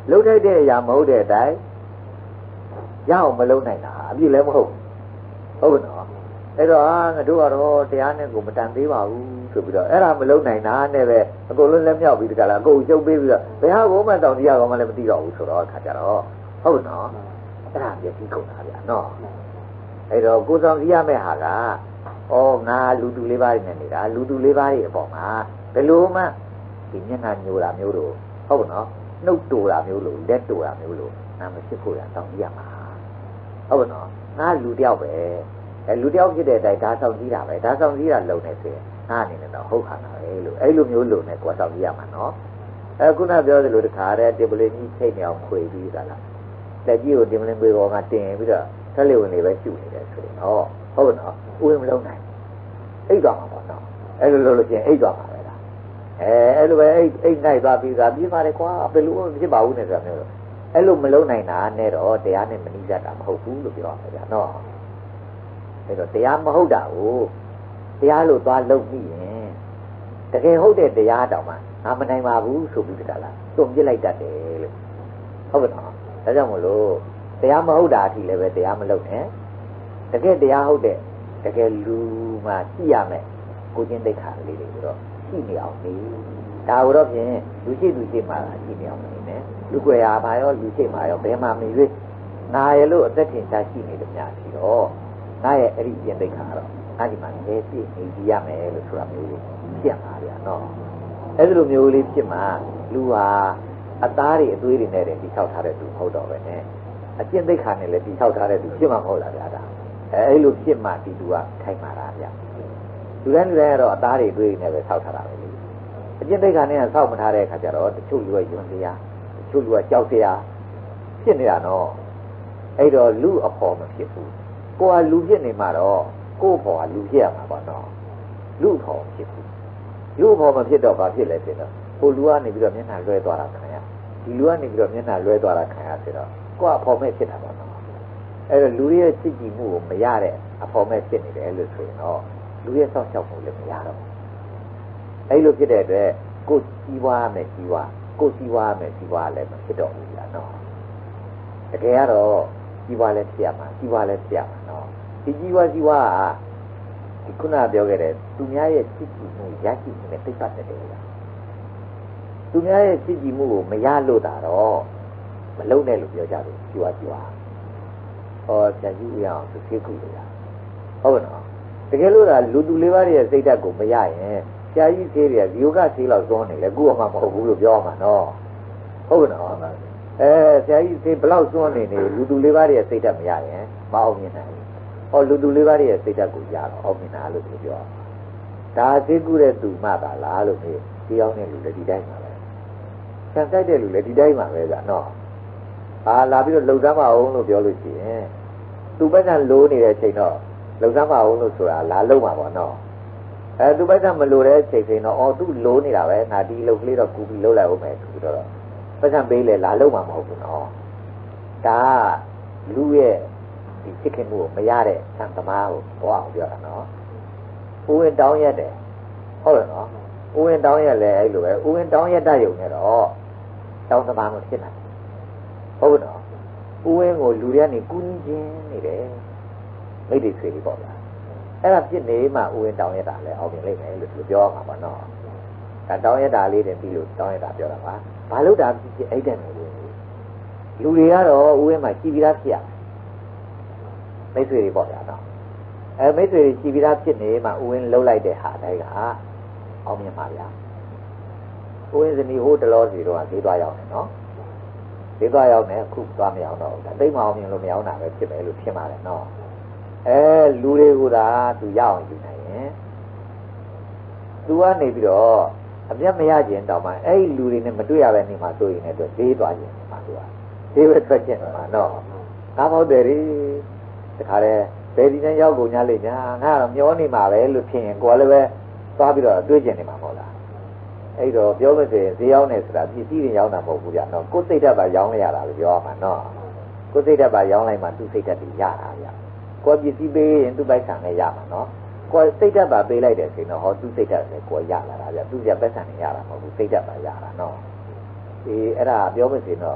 လုံးထိုက်တဲ့အရာမဟုတ်တဲ့အတိုင်းရအောင်မလုံးနိုင်တာအပြည့်လည်းမဟုတ်ဟုတ်နော်အဲ့တော့ငါတို့ကတော့တရားနဲ့ကိုမတန်သေးပါဘူးဆိုပြီးတော့အဲ့ဒါမလုံးနိုင်တာနဲ့ပဲအကုန်လုံးလက်မြောက်ပြီးတကလားအကုန်ကျုပ်ပေးပြီးတော့ဘယ်ဟာကိုမှတောင်းတရားကောမှလည်းမသိတော့ဘူးဆိုတော့အခါကြတော့ဟုတ်နော်အဲ့ဒါပြည့်စည်ကုန်တာဗျာနော်အဲ့တော့ကိုဆောင်စီရမယ့်ဟာကငါလူသူလေးပါးနေနေတာလူသူလေးပါးရဲ့အပေါ်မှာဘယ်လိုမှဒီမျက်နှာညိုတာမျိုးတို့ဟုတ်နော်နှုတ်တူတာမျိုးလို့လက်တူတာမျိုးလို့နာမဖြစ်ဖို့ရတောင်းကြည့်ရမှာဟုတ်နော်ငါလူတယောက်ပဲလူတယောက်ဖြစ်တဲ့အတိုင်းဒါဆောင်ကြည့်တာပဲဒါဆောင်ကြည့်တာလုံနေစေငါအနေနဲ့တော့ဟုတ်ခါတာပဲလို့အဲ့လိုမျိုးလုံနေကိုဆောင်ကြည့်ရမှာနော်ခုနပြောသလိုတခါတည်းတင်ပလင်းကြီးချိန်နေအောင်ခွေပြီးသားလားလက်ကြီးကိုတင်ပလင်းခွေပေါ်မှာတင်ပြီးတော့ထက်လေဝင်နေပဲရှုနေတယ်ဆိုရင်ဟုတ်နော်ဥမလုံးနိုင်အိတ်သွားမှာပေါ့နော်အဲ့လိုလုပ်လို့ချင်းအိတ်သွားမှာပဲလားအဲ့လိုပဲအိတ်နိုင်သွားပြီးသားပြင်းပါတယ်ကွာဘယ်လိုမှမဖြစ်ပါဘူးနဲ့ဆိုတာမျိုးအဲ့လိုမလုံးနိုင်တာနဲ့တော့တရားနဲ့မနှိစက်တာမဟုတ်ဘူးလို့ပြောရတယ်ဗျာနော်အဲ့တော့တရားမဟုတ်တာကိုတရားလို့သွားလုပ်ပြီးရင်တကယ်ဟုတ်တဲ့တရားတောင်မှငါမနိုင်ပါဘူးဆိုပြီးတကလားသွန်ပြစ်လိုက်တတ်တယ်လို့ဟုတ်ကဲ့နော်ဒါကြောင့်မလို့တရားမဟုတ်တာအထိလည်းပဲတရားမလုပ်နဲ့တကယ်တရားဟုတ်တဲ့တကယ်လူမှကြည့်ရမယ်ကိုချင်းသိက္ခာလေးတွေတော့ကြည့်နေအောင်နေဒါတော့ဖြင့်လူရှိသူရှိမှကြည့်နေအောင်နေနဲ့လူွယ်ရာပါရောလူရှိမှရောဘယ်မှမရွေးနာရလို့အသက်ထင်ရှားရှိနေတယ်များရှိတော့ငါရဲ့အဲ့ဒီကျင့်သိက္ခာတော့အဲ့ဒီမှာနေပြည့်နေကြည့်ရမယ်လို့ဆိုတာမျိုးလေးဖြစ်မှာဗျာနော်အဲ့ဒီလိုမျိုးလေးဖြစ်မှာလူဟာအသားတွေအသွေးတွေနဲ့တည်းတိဆောက်ထားတဲ့သူမဟုတ်တော့ပဲနဲ့အကျင့်သိက္ခာနဲ့လည်းတိဆောက်ထားတဲ့သူဖြစ်မှာမဟုတ်လားဗျာဒါအဲ့လိုဖြစ်မှဒီသူကထိုင်မှာလားဗျာလူတိုင်းကတော့အသားတွေအသွေးတွေနဲ့ပဲဆောက်ထားတာပဲလေအကျင့်သိက္ခာနဲ့ဆောက်မထားတဲ့အခါကျတော့တချို့လူကယွန်းတရားတချို့လူကကြောက်တရားဖြစ်နေတာနော်အဲ့တော့လူအဖို့မဖြစ်ဘူးကိုယ်ကလူဖြစ်နေမှာတော့ကိုယ့်ဘောကလူဖြစ်ရမှာပေါ့နော်လူအဖို့ဖြစ်ဘူးလူအဖို့မဖြစ်တော့ဘာဖြစ်လဲဖြစ်တော့ဟိုလူကနေပြီးတော့မျက်နှာလွှဲသွားတာခံရဒီလူကနေပြီးတော့မျက်နှာလွှဲသွားတာခံရဆိုတော့ကိုယ်အဖို့မဲ့ဖြစ်တာပေါ့နော်အဲ့တော့လူရဲ့စိတ်ကြည်မှုကိုမရတဲ့အဖို့မဲ့ဖြစ်နေတယ်လို့ဆိုရင်တော့လူရဲ့စောင့်ရှောက်မှုလည်းမရတော့အဲ့လိုဖြစ်တဲ့အတွက်ကိုယ်ကြီးပွားမယ်ကြီးပွားကိုယ်ကြီးပွားမယ်ကြီးပွားလည်းမဖြစ်တော့ဘူးလားနော်တကယ်ကတော့ကြီးပွားလည်းဖြစ်ရမှာကြီးပွားလည်းဖြစ်ရမှာနော်ဒီကြီးပွားကဒီခုနပြောခဲ့တဲ့သူများရဲ့စိတ်ကြည်မှုရရှိနေတဲ့သိပတ်တဲ့လေသူများရဲ့စိတ်ကြည်မှုကိုမရလို့တာတော့မလုံးနဲ့လို့ပြောကြတယ်ကြီးပွားကြီးပွားဆရာကြီးရအောင်သူသိခုလို့ရဟုတ်ကဲ့နော်တကယ်လို့ဒါလူသူလေးပါးရဲ့စိတ်ဓာတ်ကိုမရရင်ဆရာကြီးသေးတယ်ဒီယောဂသေးလောက်သွန်းနေလေကိုယ်ကမှမဟုတ်ဘူးလို့ပြောမှာနော်ဟုတ်ကဲ့နော်ဆရာကြီးသေးဘလောက်သွန်းနေလူသူလေးပါးရဲ့စိတ်ဓာတ်မရရင်မအောင်မြင်နိုင်ဘူးလူသူလေးပါးရဲ့စိတ်ဓာတ်ကိုရတော့အောင်မြင်တာလို့ပြောဒါသိကူတဲ့သူမှသာလားလို့ပြောဒီအောင်တဲ့လူလည်းဒီတိုင်းပါပဲဆန်ဆိုင်တဲ့လူလည်းဒီတိုင်းပါပဲဗျာနော်လာပြီးတော့လှုပ်ရှားမအောင်လို့ပြောလို့ရှိရင်သူဘက်ကလိုးနေတဲ့အချိန်တော့လှုပ်ရှားမအောင်လို့ဆိုတာလာလုံးမှာပေါ့နော်သူဘက်ကမလိုတဲ့အချိန်တော့သူလိုးနေတာပဲငါဒီလှုပ်ကလေးတော့ကူပြီးလှုပ်လိုက်အောင်မယ်ဆိုတော့ဘက်ကပေးလေလာလုံးမှာမဟုတ်ဘူးနော်ဒါလူရဲ့ဒီစိတ်ခင်မှုကိုမရတဲ့သံသမားကိုဘောအောင်ပြောတာနော်ဦးဝင်တောင်းရက်တယ်ဟုတ်တယ်နော်ဦးဝင်တောင်းရက်လဲအဲ့လိုပဲဦးဝင်တောင်းရက်တရုံနဲ့တော့တောင်းသမားမဖြစ်နိုင်ဟုတ်တော့ဦးဝင်းကိုလူတွေကနေကူးချင်းနေတယ်မိတ်တွေဆွေတွေပေါ့ဗျာအဲ့ဒါဖြစ်နေမှဦးဝင်းတောင်းရတာလဲအောင်မြင်လိမ့်မယ်လို့ပြောမှာပါနော်ဒါတောင်းရတာလေးတင်ပြီးလို့တောင်းရတာပြောတာပါဘာလို့ဒါဖြစ်အဲ့တဲ့လူတွေကတော့ဦးဝင်းမှာကြည်ပြီးသားဖြစ်ရမိတ်ဆွေတွေပေါ့ဗျာနော်မိတ်ဆွေတွေကြည်ပြီးသားဖြစ်နေမှဦးဝင်းလှုပ်လိုက်တဲ့ဟာတိုင်းကအောင်မြင်ပါဗျာဦးဝင်းဇနီးဟိုးတလောစီတော့ဈေးသွားရောက်တယ်နော်ဒီသွားရောက်နေအခုသွားမအောင်တော့ဒါသိမအောင်မြင်လို့မအောင်တာပဲဖြစ်မယ်လို့ဖြစ်ပါတယ်နော်လူတွေကသူရအောင်ယူနိုင်ရင်သူကနေပြီးတော့အပြတ်မရခြင်းတောင်မှအဲ့ဒီလူတွေနဲ့မတွေ့ရပဲနေမှာဆိုရင်လည်းဈေးသွားခြင်းမှာသူကဈေးပဲထွက်ခြင်းမှာနော်ငါမဟုတ်တယ်လေတခါလေဘယ်ဒီနဲ့ရောက်ကုန်ကြလိမ့်ညာငါတော့မျောနေမှာပဲလို့ဖြစ်ရင်ကိုယ်လည်းပဲသွားပြီးတော့တွေ့ကျင်နေမှာမဟုတ်လားအဲ့တော့ပြောမစင်ဈေးရောက်နေဆိုတာပစ္စည်းတွေရောက်တာမဟုတ်ဘူးဗျာနော်ကိုယ်စိတ်ဓာတ်ပါရောင်းလိုက်ရတာလို့ပြောရမှာနော်ကိုယ်စိတ်ဓာတ်ပါရောင်းလိုက်မှသူ့စိတ်ဓာတ်တွေရတာဗျာကိုယ်ပစ္စည်းပေးရင်သူ့ပိုက်ဆံနဲ့ရမှာနော်ကိုယ်စိတ်ဓာတ်ပါပေးလိုက်တဲ့ဆိုရင်တော့သူ့စိတ်ဓာတ်နဲ့ကိုယ်ရလာတာဗျာသူ့ကြပိုက်ဆံနဲ့ရတာမဟုတ်ဘူးစိတ်ဓာတ်ပါရတာနော်အဲ့ဒါပြောမစင်တော့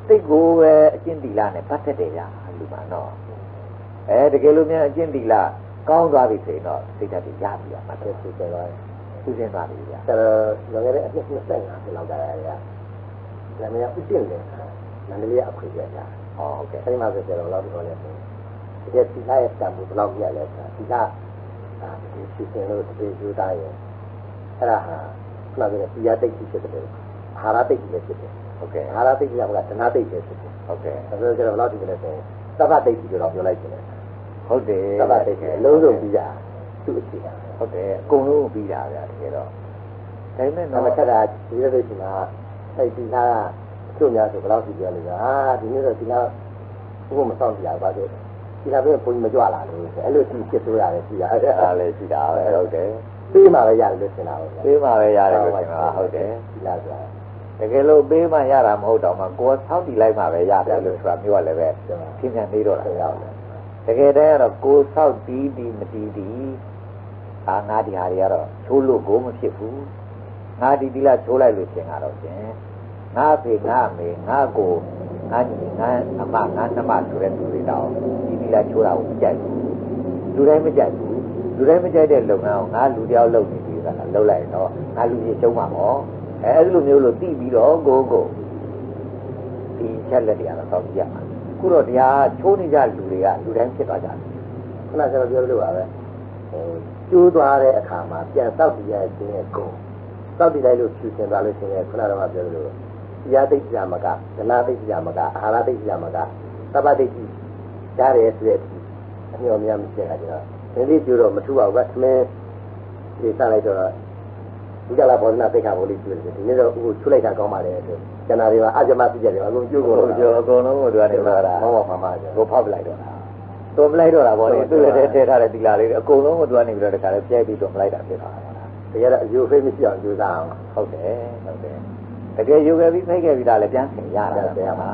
စိတ်ကိုပဲအကျင့်သီလနဲ့ပတ်သက်တယ်ဗျာလူမှနော်တကယ်လို့များအကျင့်သီလကောင်းသွားပြီဆိုရင်တော့စိတ်ဓာတ်တွေရပြီဗျာပတ်သက်ပြီးတော့သူစင်းသွားပြီဗျာဒါတော့လည်းအနှစ်25လောက်ကြာရတယ်ဗျာနာမည်ဥကျင့်တယ်နာမည်အခွင့်ရတာဟုတ်ကဲ့အဲဒီမှာဆိုတော့လောက်တော့လည်းတကယ်သီလရဲ့တန်ဖိုးဘယ်လောက်ပြရလဲဆိုတာသီလဒီရှိစင်လို့တကယ်ယူသားရင်အဲ့ဒါဟာခဏကတည်းကတရားတိတ်ရှိဖြစ်တယ်အာဟာရတိတ်လည်းဖြစ်တယ်ဟုတ်ကဲ့အာဟာရတိတ်ကဒနာတိတ်လည်းဖြစ်တယ်ဟုတ်ကဲ့ဒါဆိုတော့ဘယ်လောက်ဒီလဲဆိုသဗ္ဗတိတ်ကြီးတော့ပြောလိုက်တယ်ဟုတ်တယ်သဗ္ဗတိတ်အလုံးစုံပြီးတာသူ့အခြေခံဟုတ်တယ်အကုန်လုံးပြီးတာဗျာတကယ်တော့ဒါပေမဲ့တော့ခက်တာဒီလိုဆိုချင်တာအဲ့ဒီလားသူ့များဆိုဘယ်လောက်ရှိပြောလဲဒီနေ့တော့ဒီလားဘုမဆောင်ကြရပါသေးဒီလားပဲဘုန်းကြီးမကြွလာလို့အဲ့လိုရှိဖြစ်ဆိုရတယ်ရှိတာအဲ့ဒါလည်းရှိတာပဲဟုတ်တယ်ပေးမှပဲရတယ်လို့ထင်တာပဲပေးမှပဲရတယ်လို့ထင်တာဟုတ်တယ်ဒီလားဆိုတာတကယ်လို့ပေးမှရတာမဟုတ်တော့မှကိုယ်ဆောက်တည်လိုက်မှပဲရတယ်လို့ဆိုတာမျိုးကလည်းပဲပြင်းပြနေတော့တာရောက်တယ်တကယ်တည်းကတော့ကိုယ်ဆောက်တည်တည်မတည်တည်ငါဒီဟာတွေကတော့ချိုးလို့ကိုမဖြစ်ဘူးငါဒီဒီလားချိုးလိုက်လို့ရှင်ကတော့ရှင်ငါဖေငါမေငါကိုငါညီငါအမငါနှမဆိုတဲ့သူတွေတော့ဒီဒီလားချိုးတာကိုမကြိုက်ဘူးလူတိုင်းမကြိုက်ဘူးလူတိုင်းမကြိုက်တဲ့လုပ်ငန်းကိုငါလူတယောက်လုပ်နေပြီဆိုတာလုပ်လိုက်တော့ငါလူကြီးကျုံးမှာပေါ့အဲ့လိုမျိုးလို့တိပြီးတော့ကိုဒီချက်လက်တွေကတော့တောင်းပြရမှာခုတော့တရားချိုးနေကြလူတွေကလူတိုင်းဖြစ်သွားကြတယ်ခုနကကျွန်တော်ပြောလို့ပါပဲကျိုးသွားတဲ့အခါမှာပြန်စောက်တည်ရခြင်းရဲ့ကိုစောက်တည်လိုက်လို့ဖြူစင်သွားလို့ရှိရင်ခုနကတော့ပြောလို့တရားသိက္ခာမကဒနာသိက္ခာမကအာဟာရသိက္ခာမကသဗ္ဗသိက္ခာကြားရဲဆိုတဲ့အမျှော်များမရှိတာကျွန်တော်ဒီလိုပြောတော့မထူပါဘူးကသမင်းဒီစလိုက်တော့ဒီကလာဘောဓနာသိက္ခာဘောလေးပြောတယ်ဒီနေ့တော့အခုချွလိုက်တာကောင်းပါတယ်ဆိုကျန်တာတွေကအကြမသိကြတယ်အကုန်ကျိုးကုန်လို့ပြောအကုန်လုံးကိုသူကနေမှာတာမောင်းပါမှာကိုဖောက်ပလိုက်တော့တာတော်မလိုက်တော့တာဗောလေသူ့ရဲ့ထဲထားတဲ့ဒီလာလေးအကုန်လုံးကိုသူကနေပြီးတော့တခါလေးပြဲပြီးတော့မလိုက်တာဖြစ်သွားတာတကယ်တော့အယူဖိတ်မရှိအောင်ကြိုးစားအောင်ဟုတ်တယ်တကယ်ယူခဲ့ပြီးဖိတ်ခဲ့ပြီးသားလည်းပြန်ဆင်ရတာဆင်ရမှာ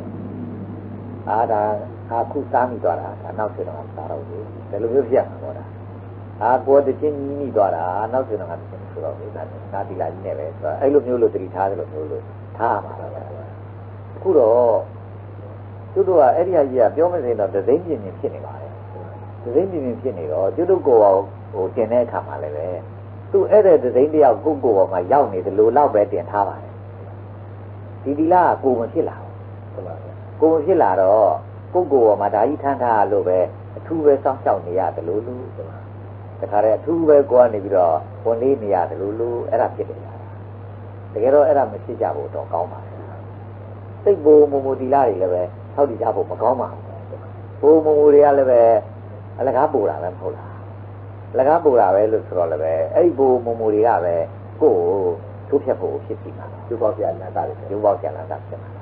ဒါအခုစားမိသွားတာဒါနောက်ဆိုတော့စားတော့ဘူးဘယ်လိုမျိုးဖြစ်ရမှာပေါ့ဒါကိုယ်တချင်းကြီးမိသွားတာနောက်ဆိုတော့ငါဆိုတော့ဒါငါဒီလာကြီးနဲ့ပဲဆိုတော့အဲ့လိုမျိုးလို့တတိထားတယ်လို့မျိုးလို့ထားမှာပါအခုတော့သူတို့ကအဲ့ဒီအကြီးကပြောမစင်တော့ဒသိန်းပြင်းပြင်းဖြစ်နေပါတယ်ဒသိန်းပြင်းပြင်းဖြစ်နေတော့သူတို့ကိုတင်တဲ့အခါမှာလည်းပဲသူအဲ့တဲ့ဒသိန်းတယောက်ကိုပေါ်မှာရောက်နေတယ်လို့လောက်ပဲတင်ထားပါတယ်ဒီလားကိုမဖြစ်လာဘူးကိုမဖြစ်လာတော့ကိုပေါ်မှာဒါကြီးထမ်းထားလို့ပဲအထူးပဲစောင့်ရှောက်နေရတယ်လို့တခါတည်းအထူးပဲကိုကနေပြီးတော့ဝင်လေးနေရတယ်လို့အဲ့ဒါဖြစ်တယ်တကယ်တော့အဲ့ဒါမဖြစ်ကြဘူးတော့ကောင်းပါတယ်စိတ်ဘိုးမူဒီလာတွေလည်းပဲထောက်တည်ကြဖို့မကောင်းပါဘူးဘိုးမူတွေကလည်းပဲအလကားပူတာပဲမဟုတ်လားအလကားပူတာပဲလို့ဆိုတော့လည်းပဲအဲ့ဒီဘိုးမူတွေကပဲကိုယ်ထိုးဖြတ်ဖို့ဖြစ်ပြီမှာကျိုးပေါက်ပြန်လာတာလေကျိုးပေါက်ပြန်လာတာဖြစ်မှာ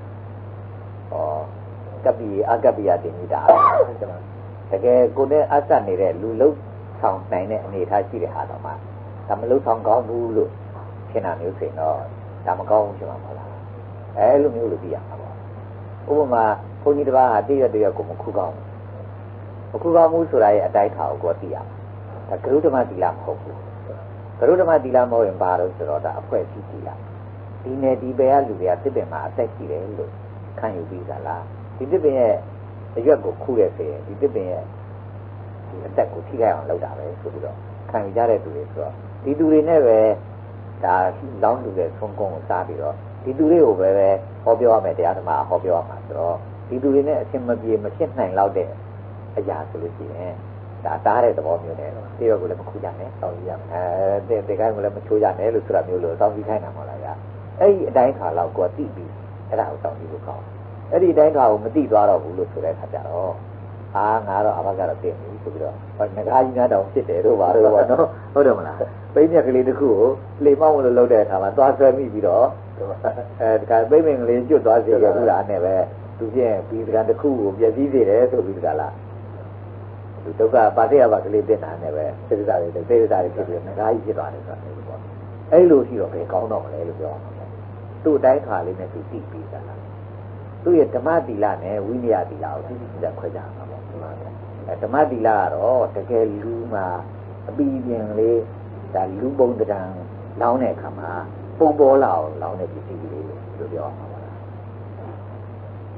ကပ္ပိအကပ္ပိယတင်နေတာတကယ်ကိုယ်နဲ့အဆက်နေတဲ့လူလုံးဆောင်နိုင်တဲ့အနေအထားရှိတဲ့ဟာတော့မှဒါမလုံးဆောင်ကောင်းဘူးလို့ရှင်းတာမျိုးဆိုရင်တော့ဒါမကောင်းဘူးရှင်းမှာမဟုတ်လားအဲ့လိုမျိုးလို့သိရမှာပေါ့ဥပမာဘုန်းကြီးတစ်ပါးဟာတည့်ရကိုမခုကောင်းဘူးမခုကောင်းဘူးဆိုတာရဲ့အတိုင်းထားကိုသိရမှာဒါကရုဓမ္မသီလမဟုတ်ဘူးကရုဓမ္မသီလမဟုတ်ရင်ဘာလို့ဆိုတော့ဒါအဖွဲ့အစည်းသီလဒီနယ်ဒီဘယ်ကလူတွေကတစ်ပင်မှာအသက်ရှိတယ်လို့ခံယူပြီးသလားဒီတစ်ပင်ရဲ့အရွက်ကိုခုရဲဆိုရင်ဒီတစ်ပင်ရဲ့အသက်ကိုထိခိုက်အောင်လုပ်တာပဲဆိုပြီးတော့ခံယူကြတဲ့သူတွေဆိုတော့ဒီသူတွေနဲ့ပဲဒါလောင်းလူတဲ့ဆုံးကုန်းကိုစားပြီးတော့ဒီသူတွေကိုပဲဟောပြောရမယ်တရားဓမ္မဟောပြောရမှာဆိုတော့ဒီသူတွေနဲ့အရှင်မပြေမဖြစ်နိုင်တော့တဲ့အရာဆိုလို့ရှိရင်ဒါတားတဲ့သဘောမျိုးနဲ့တေရောကိုလည်းမခုကြနဲ့တောင်းကြရမယ်တေကိုင်းကိုလည်းမချိုးကြနဲ့လို့ဆိုတာမျိုးလို့တောင်းပြီးခိုင်းတာမဟုတ်လားဗျာအဲ့ဒီအတိုင်းခါလောက်ကိုသိပြီးအဲ့ဒါကိုတောင်းပြီးလို့ကောင်းအဲ့ဒီအတိုင်းခါကိုမသိသွားတော့ဘူးလို့ဆိုတဲ့အခါကျတော့ငါတော့အဘကတော့သိပြီဆိုပြီးတော့ငကားကြီးများတောင်ဖြစ်တယ်တို့ပါတော့နော်ဟုတ်တယ်မလားပိမြက်ကလေးတစ်ခုကိုလေမောင်းလို့လုပ်တဲ့အခါမှာသွားဆွဲမိပြီးတော့ဒီကပိမင်ကလေးကျွတ်သွားစေရဘူးလားနဲ့ပဲသူချင်းပြီးဒီကတစ်ခုကိုပြည့်စည်စေတယ်ဆိုပြီးဒီကလားသူဒုက္ခပါတိယဘာကလေးတင်တာနဲ့ပဲစေတသာတွေဖြစ်ပြီးငကားကြီးဖြစ်သွားတယ်ဆိုတာမျိုးပေါ့အဲ့လိုရှိတော့ဘယ်ကောင်းတော့မလဲလို့ပြောအောင်သူ့အတိုင်းခါလေးနဲ့သူသိပြီးတာလားသူ့ရဲ့ဓမ္မသီလနဲ့ဝိနည်းသီလကိုသိသိခွဲကြမှာပေါ့ဓမ္မသီလကတော့တကယ်လူမှာအပီးပြင်လေးဒါလူပုံတံလောင်းတဲ့အခါမှာပုံပေါ်လာအောင်လောင်းတဲ့ပစ္စည်းလေးလို့ပြောရမှာပါလား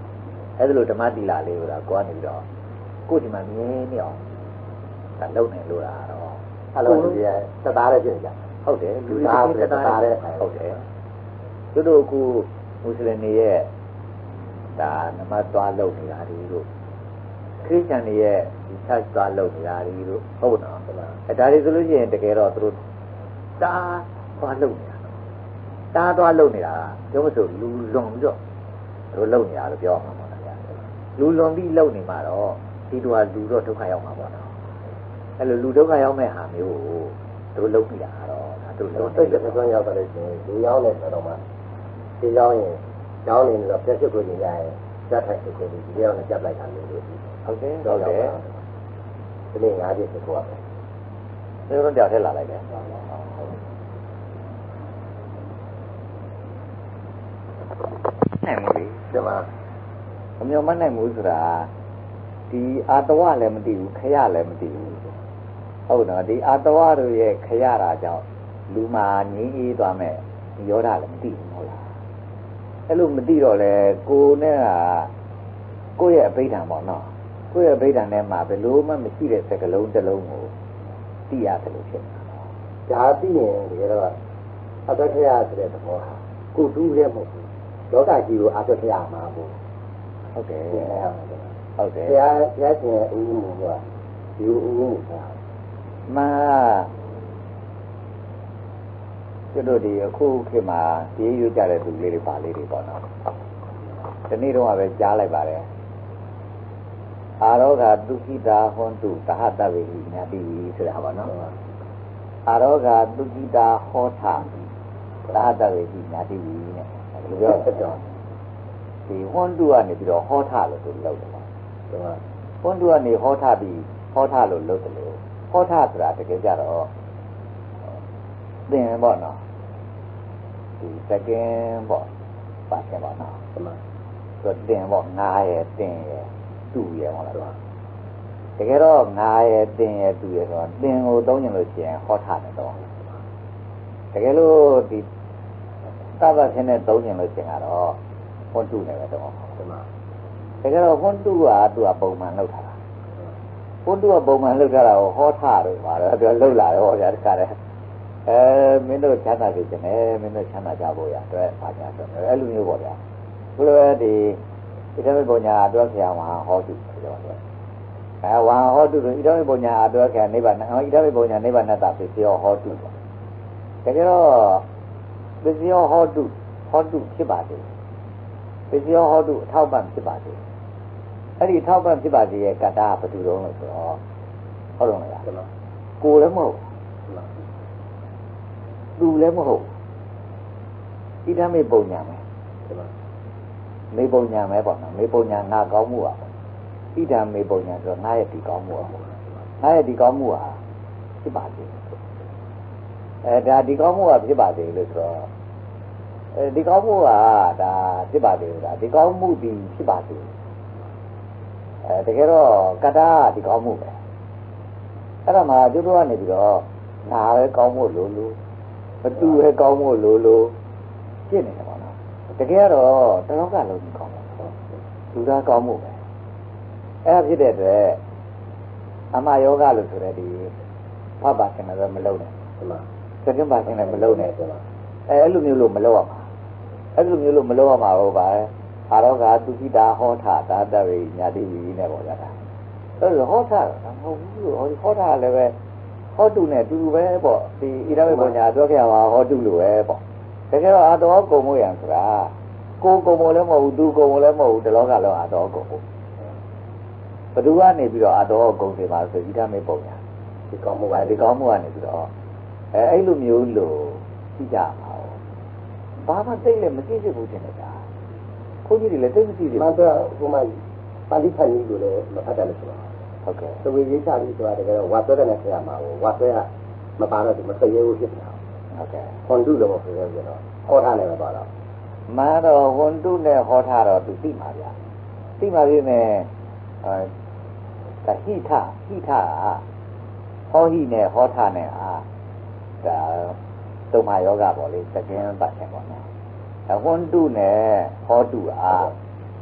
အဲ့ဒါလိုဓမ္မတိလာလေးကိုတော့ကိုကနေပြီးတော့ကိုဒီမှာမြင်နေအောင်ဒါလုံနေလို့လားတော့အဲ့လိုကြီးသသားရဖြစ်ကြဟုတ်တယ်လူသားသသားရဟုတ်တယ်တို့အခုမွတ်စလင်တွေရဲ့ဒါနမသွားလုံနေတာဒီတို့ခရစ်ယာန်တွေရဲ့ဒီဆက်သွားလုံနေတာဒီတို့ဟုတ်နော်အဲဒါတွေဆိုလို့ရှိရင်တကယ်တော့သူတို့တားသွားလုံနေတာတားသွားလုံနေတာပြောမစို့လူလွန်ပြီးတော့တို့လုံနေတာလို့ပြောမှာပေါ့ဗျာလူလွန်ပြီးလုံနေမှာတော့ဒီတို့ကလူတော့ဒုက္ခရောက်မှာပေါ့နော်အဲ့လိုလူဒုက္ခရောက်မဲ့ဟာမျိုးကိုတို့လုံပြီးတာတော့ဒါတို့လုံစိတ်တစ်စွန်းရောက်တယ်ဆိုရင်လူရောက်နေတော့မှဒီရောက်ရင်ကျောင်းနေတော့ပြည့်စုံကိုကြည့်ရရင်စက်ထိုက်ကိုဒီရောက်နေကြပ်လိုက်တာမျိုးလို့ဟုတ်တယ်ဟုတ်တယ်ဒီနေ့၅ပြည့်ဆိုတော့ဒီလိုကြောက်ထက်လာလိုက်တယ်နိုင်မလို့ဒီမှာအမျိုးမနိုင်ဘူးဆိုတာဒီအာတဝလည်းမသိဘူးခရလည်းမသိဘူးဟုတ်တော့ဒီအာတဝတို့ရဲ့ခရတာကြောင့်လူမာငြင်းအေးသွားမဲ့ယောဓလည်းမသိဘူးဟုတ်လားအဲ့လိုမသိတော့လေကိုနဲ့ကကိုယ့်ရဲ့အဘိဓမ္မာပေါ့နော်ကိုယ့်ရဲ့အဘိဓမ္မာထဲမှာဘယ်လိုမှမရှိတဲ့စကလုံးတစ်လုံးကိုသိရတယ်လို့ဖြစ်နေတာဒါသိရင်ဒီကတော့အတ္တခရဆိုတဲ့သဘောဟာကိုတူးလည်းမဟုတ်ဘူးလောကကြီးကိုအတ္တခရမှာပေါ့ဟုတ်တယ်ဟုတ်တယ်ဘုရားရှင်ဥယျာဉ်ကဒီဥယျာဉ်ကမာကျတို့ဒီအခုခေတ်မှာဒီရွကြတဲ့သူလေးတွေပါလေးတွေပေါ့နော်ဒီနေ့တော့ပဲကြားလိုက်ပါတယ်အာရောဂဒုက္ခိတာဟွန်တုသဟတဝေဟိညာတိဆိုတာပါနော်အာရောဂဒုက္ခိတာဟောထသဟတဝေဟိညာတိနဲ့ဒီလိုပြောတော့ဒီဟွန်တုကနေပြီးတော့ဟောထလို့သူလုပ်တယ်ပေါ့ဟွန်တုကနေဟောထပြီးဟောထလို့လုပ်တယ်လို့ဟောထဆိုတာတကယ်ကြတော့သင်ပေါ့နော်ဒီစကင်ပေါ့ပါတယ်ပေါ့နော်ဆိုတင်ပေါ့ငါရဲ့တင်ရဲ့သူ့ရဲ့ဟုတ်လားတကယ်တော့ငါရဲ့တင်ရဲ့သူ့ရဲ့ဆိုတော့တင်ကိုသုံးကျင်လို့ရှိရင်ဟောထတယ်တော့တကယ်လို့ဒီသဗ္ဗဆင်းနဲ့သုံးကျင်လို့ရှိရင်ကတော့ဟွန်တုနဲ့ပဲတော့တကယ်တော့ဟွန်တုကသူ့ကပုံမှန်လောက်ထားတာဟွန်တုကပုံမှန်လောက်ထားတာကိုဟောထတယ်ပါတော့သူလှုပ်လာတော့ဗျာတခါတည်းမင်းတို့ချမ်းသာပြီကျင်တယ်မင်းတို့ချမ်းသာကြဖို့ရအတွက်ပါကြဆိုအဲ့လိုမျိုးပေါ့ဗျာဘုလိုဒီဣဒမေပုံညာအတွက်ဆရာမဟာဟောတုပြောတယ်ဝါဟောတုဆိုဣဒမေပုံညာအတွက်ဆရာနိဗ္ဗာန်ဣဒမေပုံညာနိဗ္ဗာန်တပစ္စယောဟောတုပေါ့တကယ်တော့ပစ္စယောဟောတုဖြစ်ပါသေးပစ္စယောဟောတုအထောက်ပံ့ဖြစ်ပါသေးအဲ့ဒီအထောက်ပံ့ဖြစ်ပါသေးရဲ့ကတ္တဘယ်သူတုံးလို့ဆိုတော့ဟုတ်တော့လားကိုယ်လည်းမဟုတ်သူလည်းမဟုတ်ဣဒမေပုံညာမယ်မေပုံညာမယ်ပေါ့နော်မေပုံညာငါကောင်းမှုอ่ะဣဒမေပုံညာဆိုငါရဲ့ဒီကောင်းမှုอ่ะငါရဲ့ဒီကောင်းမှုอ่ะဖြစ်ပါသေးဒါဒီကောင်းမှုอ่ะဖြစ်ပါသေးလို့ဆိုတော့ဒီကောင်းမှုอ่ะဒါဖြစ်ပါသေးလားဒီကောင်းမှုဒီဖြစ်ပါသေးတကယ်တော့ကတ္တဒီကောင်းမှုပဲအဲ့ဒါမှကျတို့ကနေပြီးတော့ငါပဲကောင်းမှုလို့မတူပဲကောင်းဖို့လိုပြည့်နေတယ်ပေါ့နော်တကယ်တော့တလောကလုံးကြီးကောင်းတယ်လူသားကောင်းမှုပဲအဲ့ဒါဖြစ်တဲ့အတွက်အမယောဂလို့ဆိုတဲ့ဒီဖတ်ပါခင်လည်းမလုံးနဲ့စကင်ပါခင်လည်းမလုံးနဲ့အဲ့လိုမျိုးလို့မလုံးရမှာအဲ့လိုမျိုးလို့မလုံးရမှာဟုတ်ပါရဲ့အာရောဂသူခိတာဟောထသာတဝေညာတိဝီနဲ့ပေါ့ဗျာအဲ့လိုဟောထတာမဟုတ်ဘူးဟောထလည်းပဲဟောတုနဲ့တူပဲပေါ့ဒီဣဒမေပုံညာပြောခဲ့ရမှာဟောတုလို့ပဲပေါ့တကယ်တော့အာတော်ကုံမို့ရံဆိုတာကိုကုံမို့လည်းမဟုတ်ဘူးသူကုံမို့လည်းမဟုတ်ဘူးတလောကလုံးအာတော်ကုံမို့ဘသူကနေပြီးတော့အာတော်ကုံတွေပါဆိုဣဒမေပုံညာဒီကောင်းမှုကနေပြီးတော့အဲ့လိုမျိုးလို့သိကြပါဦးဘာမှသိလည်းမသိဖြစ်ဘူးတင်နေတာခွန်ကြီးတွေလည်းသိမသိဘူးမှန်တော့ဟိုမှာပါဠိဖတ်ကြီးကိုလည်းမဖတ်တယ်လို့ဆိုတော့ဟုတ်ကဲ့သဝေရေးချပြီးဆိုတာတကယ်တော့ဝါဆွဲတဲ့နဲ့ဆရာမှာဝါဆွဲကမပါတော့ဒီမသိရဘူးဖြစ်နေတာဟုတ်ကဲ့ဟွန်တုလို့ပြောရတော့ဟောထားနေမှာပါတော့မှန်တော့ဟွန်တုနဲ့ဟောထားတော့သူသိမှာဗျာသိမှာပြည့်နဲ့ဟိထဟောဟိနဲ့ဟောထနဲ့ဒါသုံးပါယောဂပေါ့လေစကင်ပတ်တယ်ပေါ့နော်ဟွန်တုနဲ့ဟောတုဒီ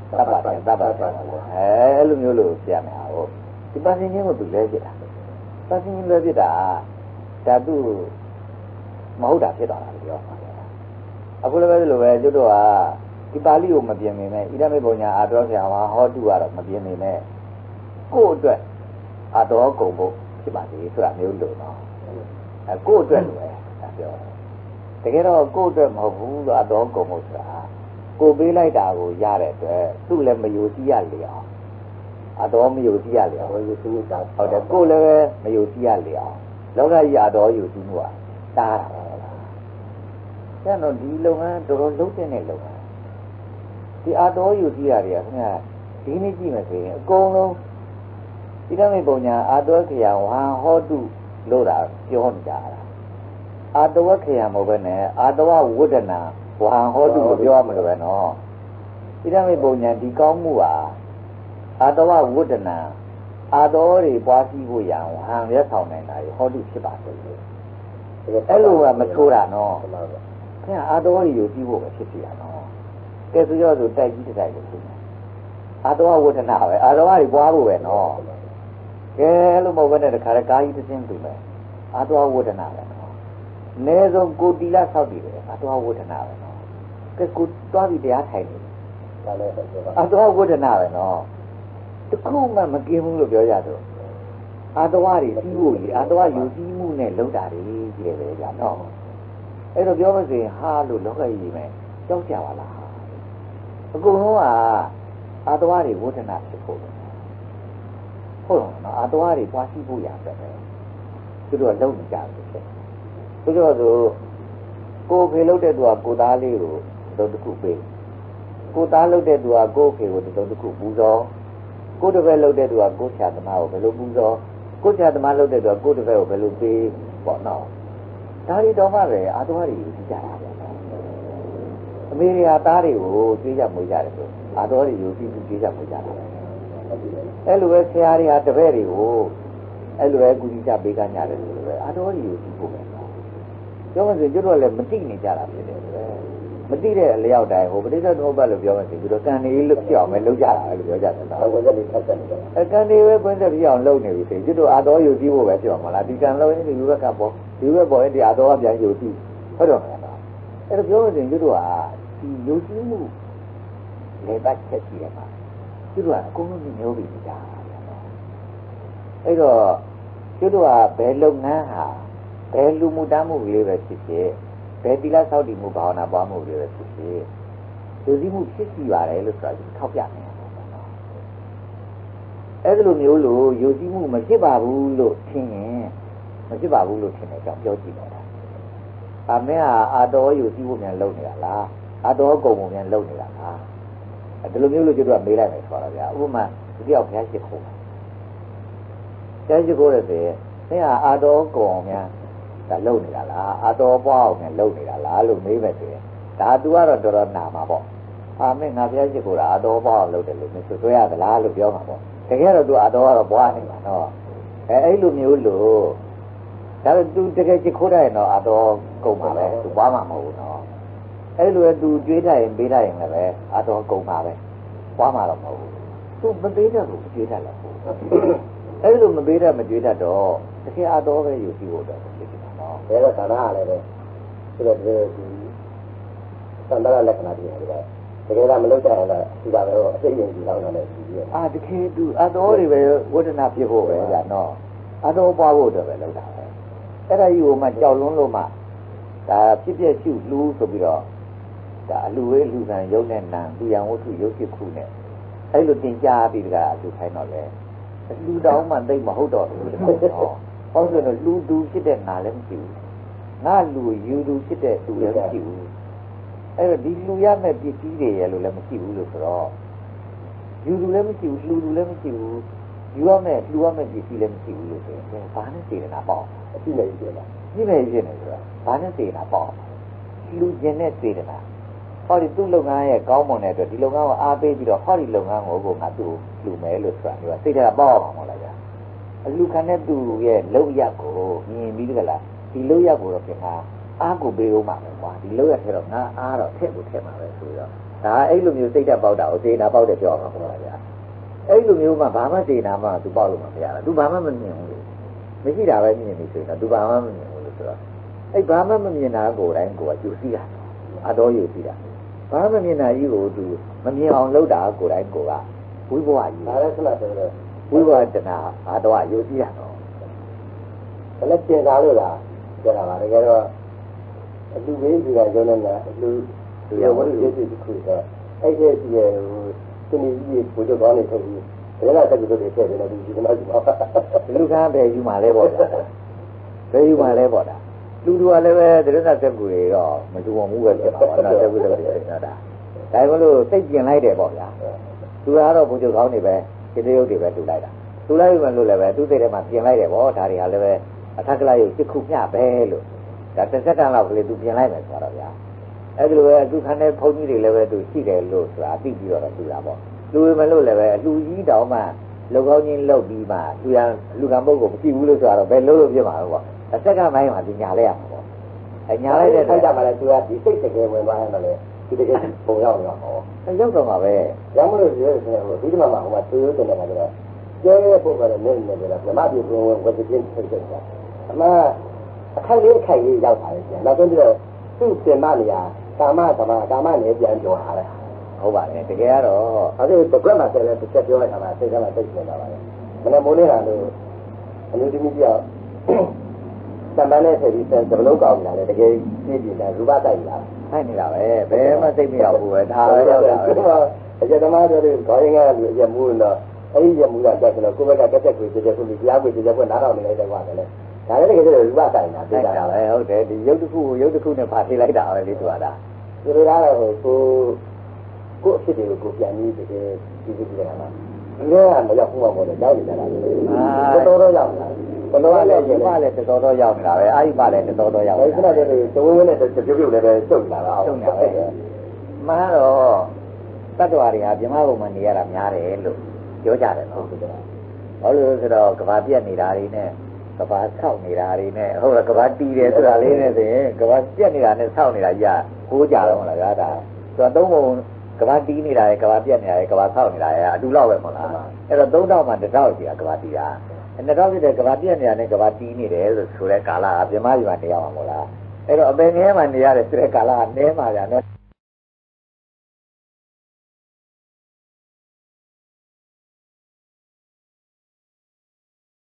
luမျိုးလို့ပြရမယ်ဟုတ်ဒီပါစင်းချင်းကိုသူလဲပြတာပါစင်းချင်းလဲပြတာဓာတုမဟုတ်တာဖြစ်သွားတာပြောပါအခုလည်းပဲလို့ပဲကျွတ်တော့ကဒီပါဠိကိုမပြင်နေနဲ့ဣဒမေပုံညာအာတော်ဆရာမဟောတုကတော့မပြင်နေနဲ့ကိုယ့်အတွက်အာတော်ကုန်ဖို့ဖြစ်ပါသေးဆိုတာမျိုးလို့နော်ကိုယ့်အတွက်လို့ပဲပြောတကယ်တော့ကိုယ့်အတွက်မဟုတ်ဘူးလို့အာတော်ကုန်ဖို့ဆိုတာကိုပေးလိုက်တာကိုရတဲ့အတွက်သူ့လည်းမယုံကြည်ရလေအောင်အာတော်မယုံကြည်ရလေအောင်ဟုတ်တယ်ကိုယ်လည်းမယုံကြည်ရလေအောင်လောကကြီးအာတော်ယုံကြည်မှုကတားတာကျန်တော့ဒီလုပ်ငန်းတော်တော်လုံးတဲ့လုပ်ငန်းဒီအာတော်ယူကြည့်ရတယ်ခင်ဗျာဒီနေ့ကြည့်မယ်ဆိုရင်အကုန်လုံးဣဒမေပုံညာအာတော်ခရာဝဟဟောတုလို့တာပြောနေကြတာအာတော်ခရာမဟုတ်ပဲနဲ့အာတော်ဝုဒ္ဒနာဝဟဟောတုကိုပြောရမှာလို့ပဲနော်ဣဒမေပုံညာဒီကောင်းမှုဟာအာတော်ဝုဒ္ဒနာအာတော်တွေပွားစည်းဖို့ရအောင်ဟန်ရက်ဆောင်နေတာဟောတုဖြစ်ပါတယ်အဲ့လိုကမထိုးတာနော်ခင်ဗျာအာတော်ကြီးကိုပြီးဖို့ပဲဖြစ်ပြရနော်ကဲဆိုရဆိုတိုက်ကြီးတိုက်လို့ဖြစ်တယ်အာတော်ဝဋ္ဌနာပဲအာတော်ကြီးပွားဖို့ပဲနော်ကဲလို့မဟုတ်ဘဲနဲ့တခါတည်းကာကြီးတစ်စင်းပြင်မယ်အာတော်ဝဋ္ဌနာပဲနော်အနည်းဆုံးကိုတီလာဆောက်တည်တယ်အာတော်ဝဋ္ဌနာပဲနော်ကဲကိုတွားပြီးတရားထိုင်နေဒါလည်းအာတော်ဝဋ္ဌနာပဲနော်တခုမှမกินဘူးလို့ပြောရတော့အာတော်ကြီးပြီးဖို့ကြီးအာတော်ယူစည်းမှုနဲ့လုံတာတွေကြီးတယ်ပဲကြာနော်အဲ့တော့ပြောမစင်ဟာလို့လောကကြီးမယ်ကြောက်ကြပါလားအကုန်လုံးကအာတဝါတွေဝဋ္ဌနာဖြစ်ဖို့ဟုတ်နော်အာတဝါတွေပွားရှိဖို့ရတယ်ပဲသူတို့ကလုံနေကြတယ်သူတို့ဆိုကိုယ်ဖေလုပ်တဲ့သူကကိုသားလေးကိုတုံးတစ်ခုပေးကိုသားလုပ်တဲ့သူကကိုယ်ဖေကိုတုံးတစ်ခုပူဇော်ကိုယ်တစ်ဖက်လုပ်တဲ့သူကကိုယ်ဆရာသမားကိုဘယ်လိုပူဇော်ကိုယ်ဆရာသမားလုပ်တဲ့သူကကိုယ်တစ်ဖက်ကိုဘယ်လိုပေးပေါ့နော်ဒါတွေတော့မှပဲအာတဝါတွေယူကြတာပဲအမေရိကသားတွေကိုတွေးကြမွေးကြတယ်ဆိုအာတော်တွေယူပြီးတွေးကြမွေးကြတာအဲ့လိုပဲဆရာတွေဟာတပည့်တွေကိုအဲ့လိုပဲကူကြီးကြပေးကမ်းကြတယ်ဆိုလိုပဲအာတော်တွေယူပြီးဖို့ပဲပြောမှဆိုကျွတ်တော့လည်းမတိနေကြတာဖြစ်တယ်ဆိုပဲမတိတဲ့အလျောက်တိုင်းဟိုပဋိသတ်သမုပ္ပါလို့ပြောမှဆိုပြီးတော့ကံနေလို့ပြောင်းမယ်လုပ်ကြတာပဲလို့ပြောကြတယ်နော်ဝိဇ္ဇာတွေထပ်တက်နေတယ်အကံနေပဲပွင့်သက်ပြအောင်လုပ်နေပြီဆိုကျွတ်တော့အာတော်ယူပြီးဖို့ပဲပြောမှာလားဒီကံလုံးရင်ဒီဘက်ကပေါ်ဒီဘက်ပေါ်ရင်ဒီအာတော်ကပြန်ယူပြီးဟုတ်တော့မလားအဲ့တော့ပြောမှဆိုကျွတ်တော့ဒီယုံကြည်မှုလေပတ်ချက်ကြီးရမှာသူတို့ကအကုန်လုံးမျိုးပြီးကြတာအဲ့တော့သူတို့ကဘယ်လုပ်ငန်းဟာဘယ်လူမှုတမ်းမှုလေးပဲဖြစ်ဖြစ်ဘယ်တိလဆောက်တည်မှုဘာဝနာပွားမှုလေးပဲဖြစ်ဖြစ်လူစည်းမှုဖြစ်စီပါတယ်လို့ဆိုတာထောက်ပြနေတာပေါ့နော်အဲ့ဒီလိုမျိုးလို့ယုံကြည်မှုမဖြစ်ပါဘူးလို့ထင်ရင်မဖြစ်ပါဘူးလို့ထင်တယ်ကြောင့်ပြောကြည့်တော့တာအမေဟာအာတော်ယုံကြည်မှုများလုပ်နေတာလားအာတော်ကုံပုံများလုပ်နေတာလားဒီလိုမျိုးလို့ကျတော့မေးလိုက်မယ်ဆိုတာဗျာဥပမာဒီတယောက်ဘုရားရှိခိုးတယ်ဘုရားရှိခိုးတယ်ဆိုရင်သင်ဟာအာတော်ကုံများဒါလုပ်နေတာလားအာတော်ပွားအောင်များလုပ်နေတာလားလို့မေးမယ်ဆိုရင်ဒါသူကတော့တော်တော်နာမှာပေါ့အာမင်းငါဘုရားရှိခိုးတာအာတော်ပွားအောင်လုပ်တယ်လို့မဆိုတွေ့ရသလားလို့ပြောမှာပေါ့တကယ်တော့သူအာတော်ကတော့ပွားနေမှာနော်အဲ့လိုမျိုးလို့ဒါတော့သူတကယ်ရှိခိုးတယ်နော်အာတော်ကုံပါပဲသူပွားမှာမဟုတ်ဘူးနော်အဲ့လိုသူကြွေးထားရင်ပေးထားရင်လည်းအာတော်ကုန်ပါပဲပွားမှာတော့မဟုတ်ဘူးသူမပေးတတ်ဘူးကြွေးတတ်လားအဲ့လိုမပေးတတ်မကြွေးတတ်တော့တကယ်အာတော်ပဲယူပြီးဖို့တော့ဖြစ်နေတာနော်ဒါတော့ဌာနကလည်းပဲဆိုတော့ဒီသံဃာလက္ခဏာတွေပဲတကယ်လားမလုပ်ကြရင်လည်းဒီပါပဲအစိမ့်ရင်ဒီလောက်နဲ့ပြီးပြီအာတကယ်သူအာတော်တွေပဲဝဋ္ဌနာဖြစ်ဖို့ပဲဗျာနော်အာတော်ပွားဖို့တော့ပဲလုပ်တာပဲအဲ့ဒါကြီးကိုမှကြောက်လွန်းလို့မှဒါဖြစ်ပြရှုလူဆိုပြီးတော့ဒါအလူဝဲလူကံရုပ်နဲ့နာလူရန်ဝတ္ထုရုပ်ဖြစ်ခုနဲ့အဲ့လိုတင်ကြားပြီးတကအလူခိုင်းတော့လေလူတောင်းမှသိမဟုတ်တော့ဘူးတော့ဟောဆိုတော့လူသူဖြစ်တဲ့နာလည်းမရှိဘူးငါလူယူသူဖြစ်တဲ့သူလည်းမရှိဘူးအဲ့တော့ဒီလူရမဲ့ပစ္စည်းတွေရဲ့လို့လည်းမရှိဘူးလို့ဆိုတော့ယူသူလည်းမရှိဘူးလူသူလည်းမရှိဘူးယူရမဲ့လူရမဲ့ပစ္စည်းလည်းမရှိဘူးလို့ဆိုရင်ဘာနဲ့စေတနာပေါ့အရှိနေပြီလားရှိနေပြီနေဆိုတော့ဘာနဲ့စေတနာပေါ့လူကျင်တဲ့စေတနာဟောဒီသူ့လုပ်ငန်းရဲ့ကောင်းမွန်တဲ့အတွက်ဒီလုပ်ငန်းကိုအားပေးပြီးတော့ဟောဒီလုပ်ငန်းကိုငါသူ့လူမယ်လို့ဆိုတာမျိုးစိတ်ထဲကပေါ့အောင်မလားဗျာအလူခံတဲ့သူရဲ့လုပ်ရက်ကိုမြင်ပြီးကြလားဒီလုပ်ရက်ကိုတော့ပြန်အားကိုပေးဦးမှာပဲကွာဒီလုပ်ရက်ထဲတော့ငါအားတော့ထည့်ကိုထည့်မှာပဲဆိုတော့ဒါအဲ့လိုမျိုးစိတ်ဓာတ်ပေါက်တာကိုစေနာပေါက်တယ်ပြောမှာပေါ့ဗျာအဲ့လိုမျိုးမှဘာမှစေနာမှသူပေါက်လို့မရတာသူဘာမှမမြင်ဘူးလေမရှိတာပဲမြင်နေဆိုတော့သူဘာမှမမြင်ဘူးလို့ဆိုတော့အဲ့ဘာမှမမြင်တာကိုယ်တိုင်းကိုယ်ကယူစီးတာအတော်ယူစီးတာဘာမှမမြင်တာကြီးကိုသူမမြင်အောင်လုပ်တာကိုယ်တိုင်းကိုယ်ကဝိဘဝကြီးဒါလည်းဆက်လက်ဆိုတော့ဝိဘဝတဏှာအတော်ယူစီးတာတော့ဘယ်နဲ့ပြင်စားလို့လားပြောတာပါတကယ်တော့အလူဝေးစီကရုံးနေတာအလူရဝတ္ထုရည်တစ်ခုဆိုအဲ့ဒီစီရဲ့ဟိုသူနေကြီးကိုတို့ကောင်းနေထုတ်ပြီးဒါလည်းတက်ပြီးတော့ထည့်တယ်လည်းဒီကနေ့ဒီမှာလူကဘယ်ယူမှလဲပေါ့ဗျာဘယ်ယူမှလဲပေါ့တာလူတို့ကလည်းပဲတရဏသက်ကူတွေတော့မတူအောင်မှုပဲဖြစ်ပါတော့သက်ကူတွေဖြစ်နေတာဒါမလို့စိတ်ပြင်လိုက်တယ်ပေါ့ဗျာသူကတော့ဘုံချုပ်ကောင်းနေပဲစိတ်ရုပ်တွေပဲတူလိုက်တာတူလိုက်မှလို့လည်းပဲသူ့စိတ်ထဲမှာပြင်လိုက်တယ်ပေါ့ဒါတွေဟာလည်းပဲအထက်ကလေးကိုစစ်ခုမျှပဲလို့ဒါတစ်စက္ကန့်လောက်ကလေးသူပြင်လိုက်မယ်ဆိုတော့ဗျာအဲ့ဒီလိုပဲသူခန်းတဲ့ဘုန်းကြီးတွေလည်းပဲသူရှိတယ်လို့ဆိုတာသိပြီးတော့သူတာပေါ့လူမလို့လည်းပဲအလူကြီးတောင်မှလောက်ကောင်းချင်းလောက်ပြီးမှလူကံပုဂ္ဂိုလ်မရှိဘူးလို့ဆိုတော့ဘယ်လို့ဖြစ်မှာလို့ပေါ့အစက္ကန့်ပိုင်းမှာသူညာလိုက်ရမှာပေါ့အညာလိုက်တဲ့ထိုက်ကြပါလေသူကဒီစိတ်တကယ်ဝင်သွားရင်လည်းဒီတကယ်ပုံရောက်နေတော့ဟောရောက်တော့မှာပဲရောင်းမလို့ပြောဆိုရင်ဟိုဒီမှာဟိုကသူရိုးတယ်နေတာကျဲတဲ့ပုံကလည်းနေနေတယ်ဓမ္မပြေဝင်ဝတ်ချင်းဖြစ်တယ်အမှအခိုက်လေးရောက်ပါလေပြန်နောက်တော့သူ့ပြင်မနေရကာမနဲ့ပြန်ပြောထားတယ်ဟုတ်ပါတယ်တကယ်ကတော့အဲ့ဒီတကွက်မှာဆက်လဲတစ်ချက်ပြောလိုက်တာပါစိတ်ကမှတိတ်နေတာပါလေမနေ့မိုးနေတာလို့အမျိုးသမီးပြောက်တမန်နဲ့ထည့်ပြီးစပလုံးကောင်းနေတာလေတကယ်ပြည့်ပြည့်လာရူပတိုက်လာထိုက်နေတာပဲဘယ်မှစိတ်မရောက်ဘူးပဲဒါပဲရောက်တာပဲအကျသမားတို့ခေါင်းရင်းကလူအကျမူးတော့အဲ့ဒီရမူးကတက်ဆိုတော့ကိုယ့်ဘက်ကတက်ကိုကြည့်ကိုတရားကိုကြည့်ကိုနားတော်နေလိုက်တဲ့ကွာတယ်လေဒါလည်းတကယ်ရူပတိုက်တာတွေ့တာပဲဟုတ်တယ်ဒီရုပ်တစ်ခုနဲ့ဖာထိလိုက်တာပဲလေသူကဒါဒီလိုလားကိုအဖြစ်တွေကိုပြန်ပြီးတကယ်ဒီလိုကြည့်ရမှာအများကမရောက်ဘူးမှာပေါ့လေရောက်နေတာလေတော်ရောက်လာဘယ်လိုလဲဒီပါလဲတော်ရောက်နေတာပဲအာရိပါလဲတော်ရောက်နေတာဒါဆိုတော့ဒီဝင်းနဲ့ပြုတ်လည်းပဲစုပ်လာတာစုပ်နေတာပဲမှန်တော့တတ္တဝါတွေဟာပြမဘုံမှာနေရတာများတယ်လို့ပြောကြတယ်နော်ဘာလို့ဆိုတော့ကဘာပြက်နေတာတွေနဲ့ကဘာဆောက်နေတာတွေနဲ့ဟုတ်လားကဘာတီးတယ်ဆိုတာလေးနဲ့ဆိုရင်ကဘာပြက်နေတာနဲ့ဆောက်နေတာကြီးကကိုးကြတော့လားဗျာဒါဆိုတော့သုံးပုံကဘာတီးနေတာရယ်ကဘာပြက်နေတာရယ်ကဘာဆောက်နေတာရယ်အတူလောက်ပဲမဟုတ်လားအဲ့တော့3000မှာ1000ရှိတာကဘာတီးတာ2000ဖြစ်တဲ့ကဘာပြက်နေတာနဲ့ကဘာတီးနေတယ်လို့ဆိုတဲ့ကာလကပြမကြီးမှာနေရမှာမဟုတ်လားအဲ့တော့အပင်ငယ်မှာနေရတဲ့ဆိုတဲ့ကာလကနည်းမှာဗျာနော်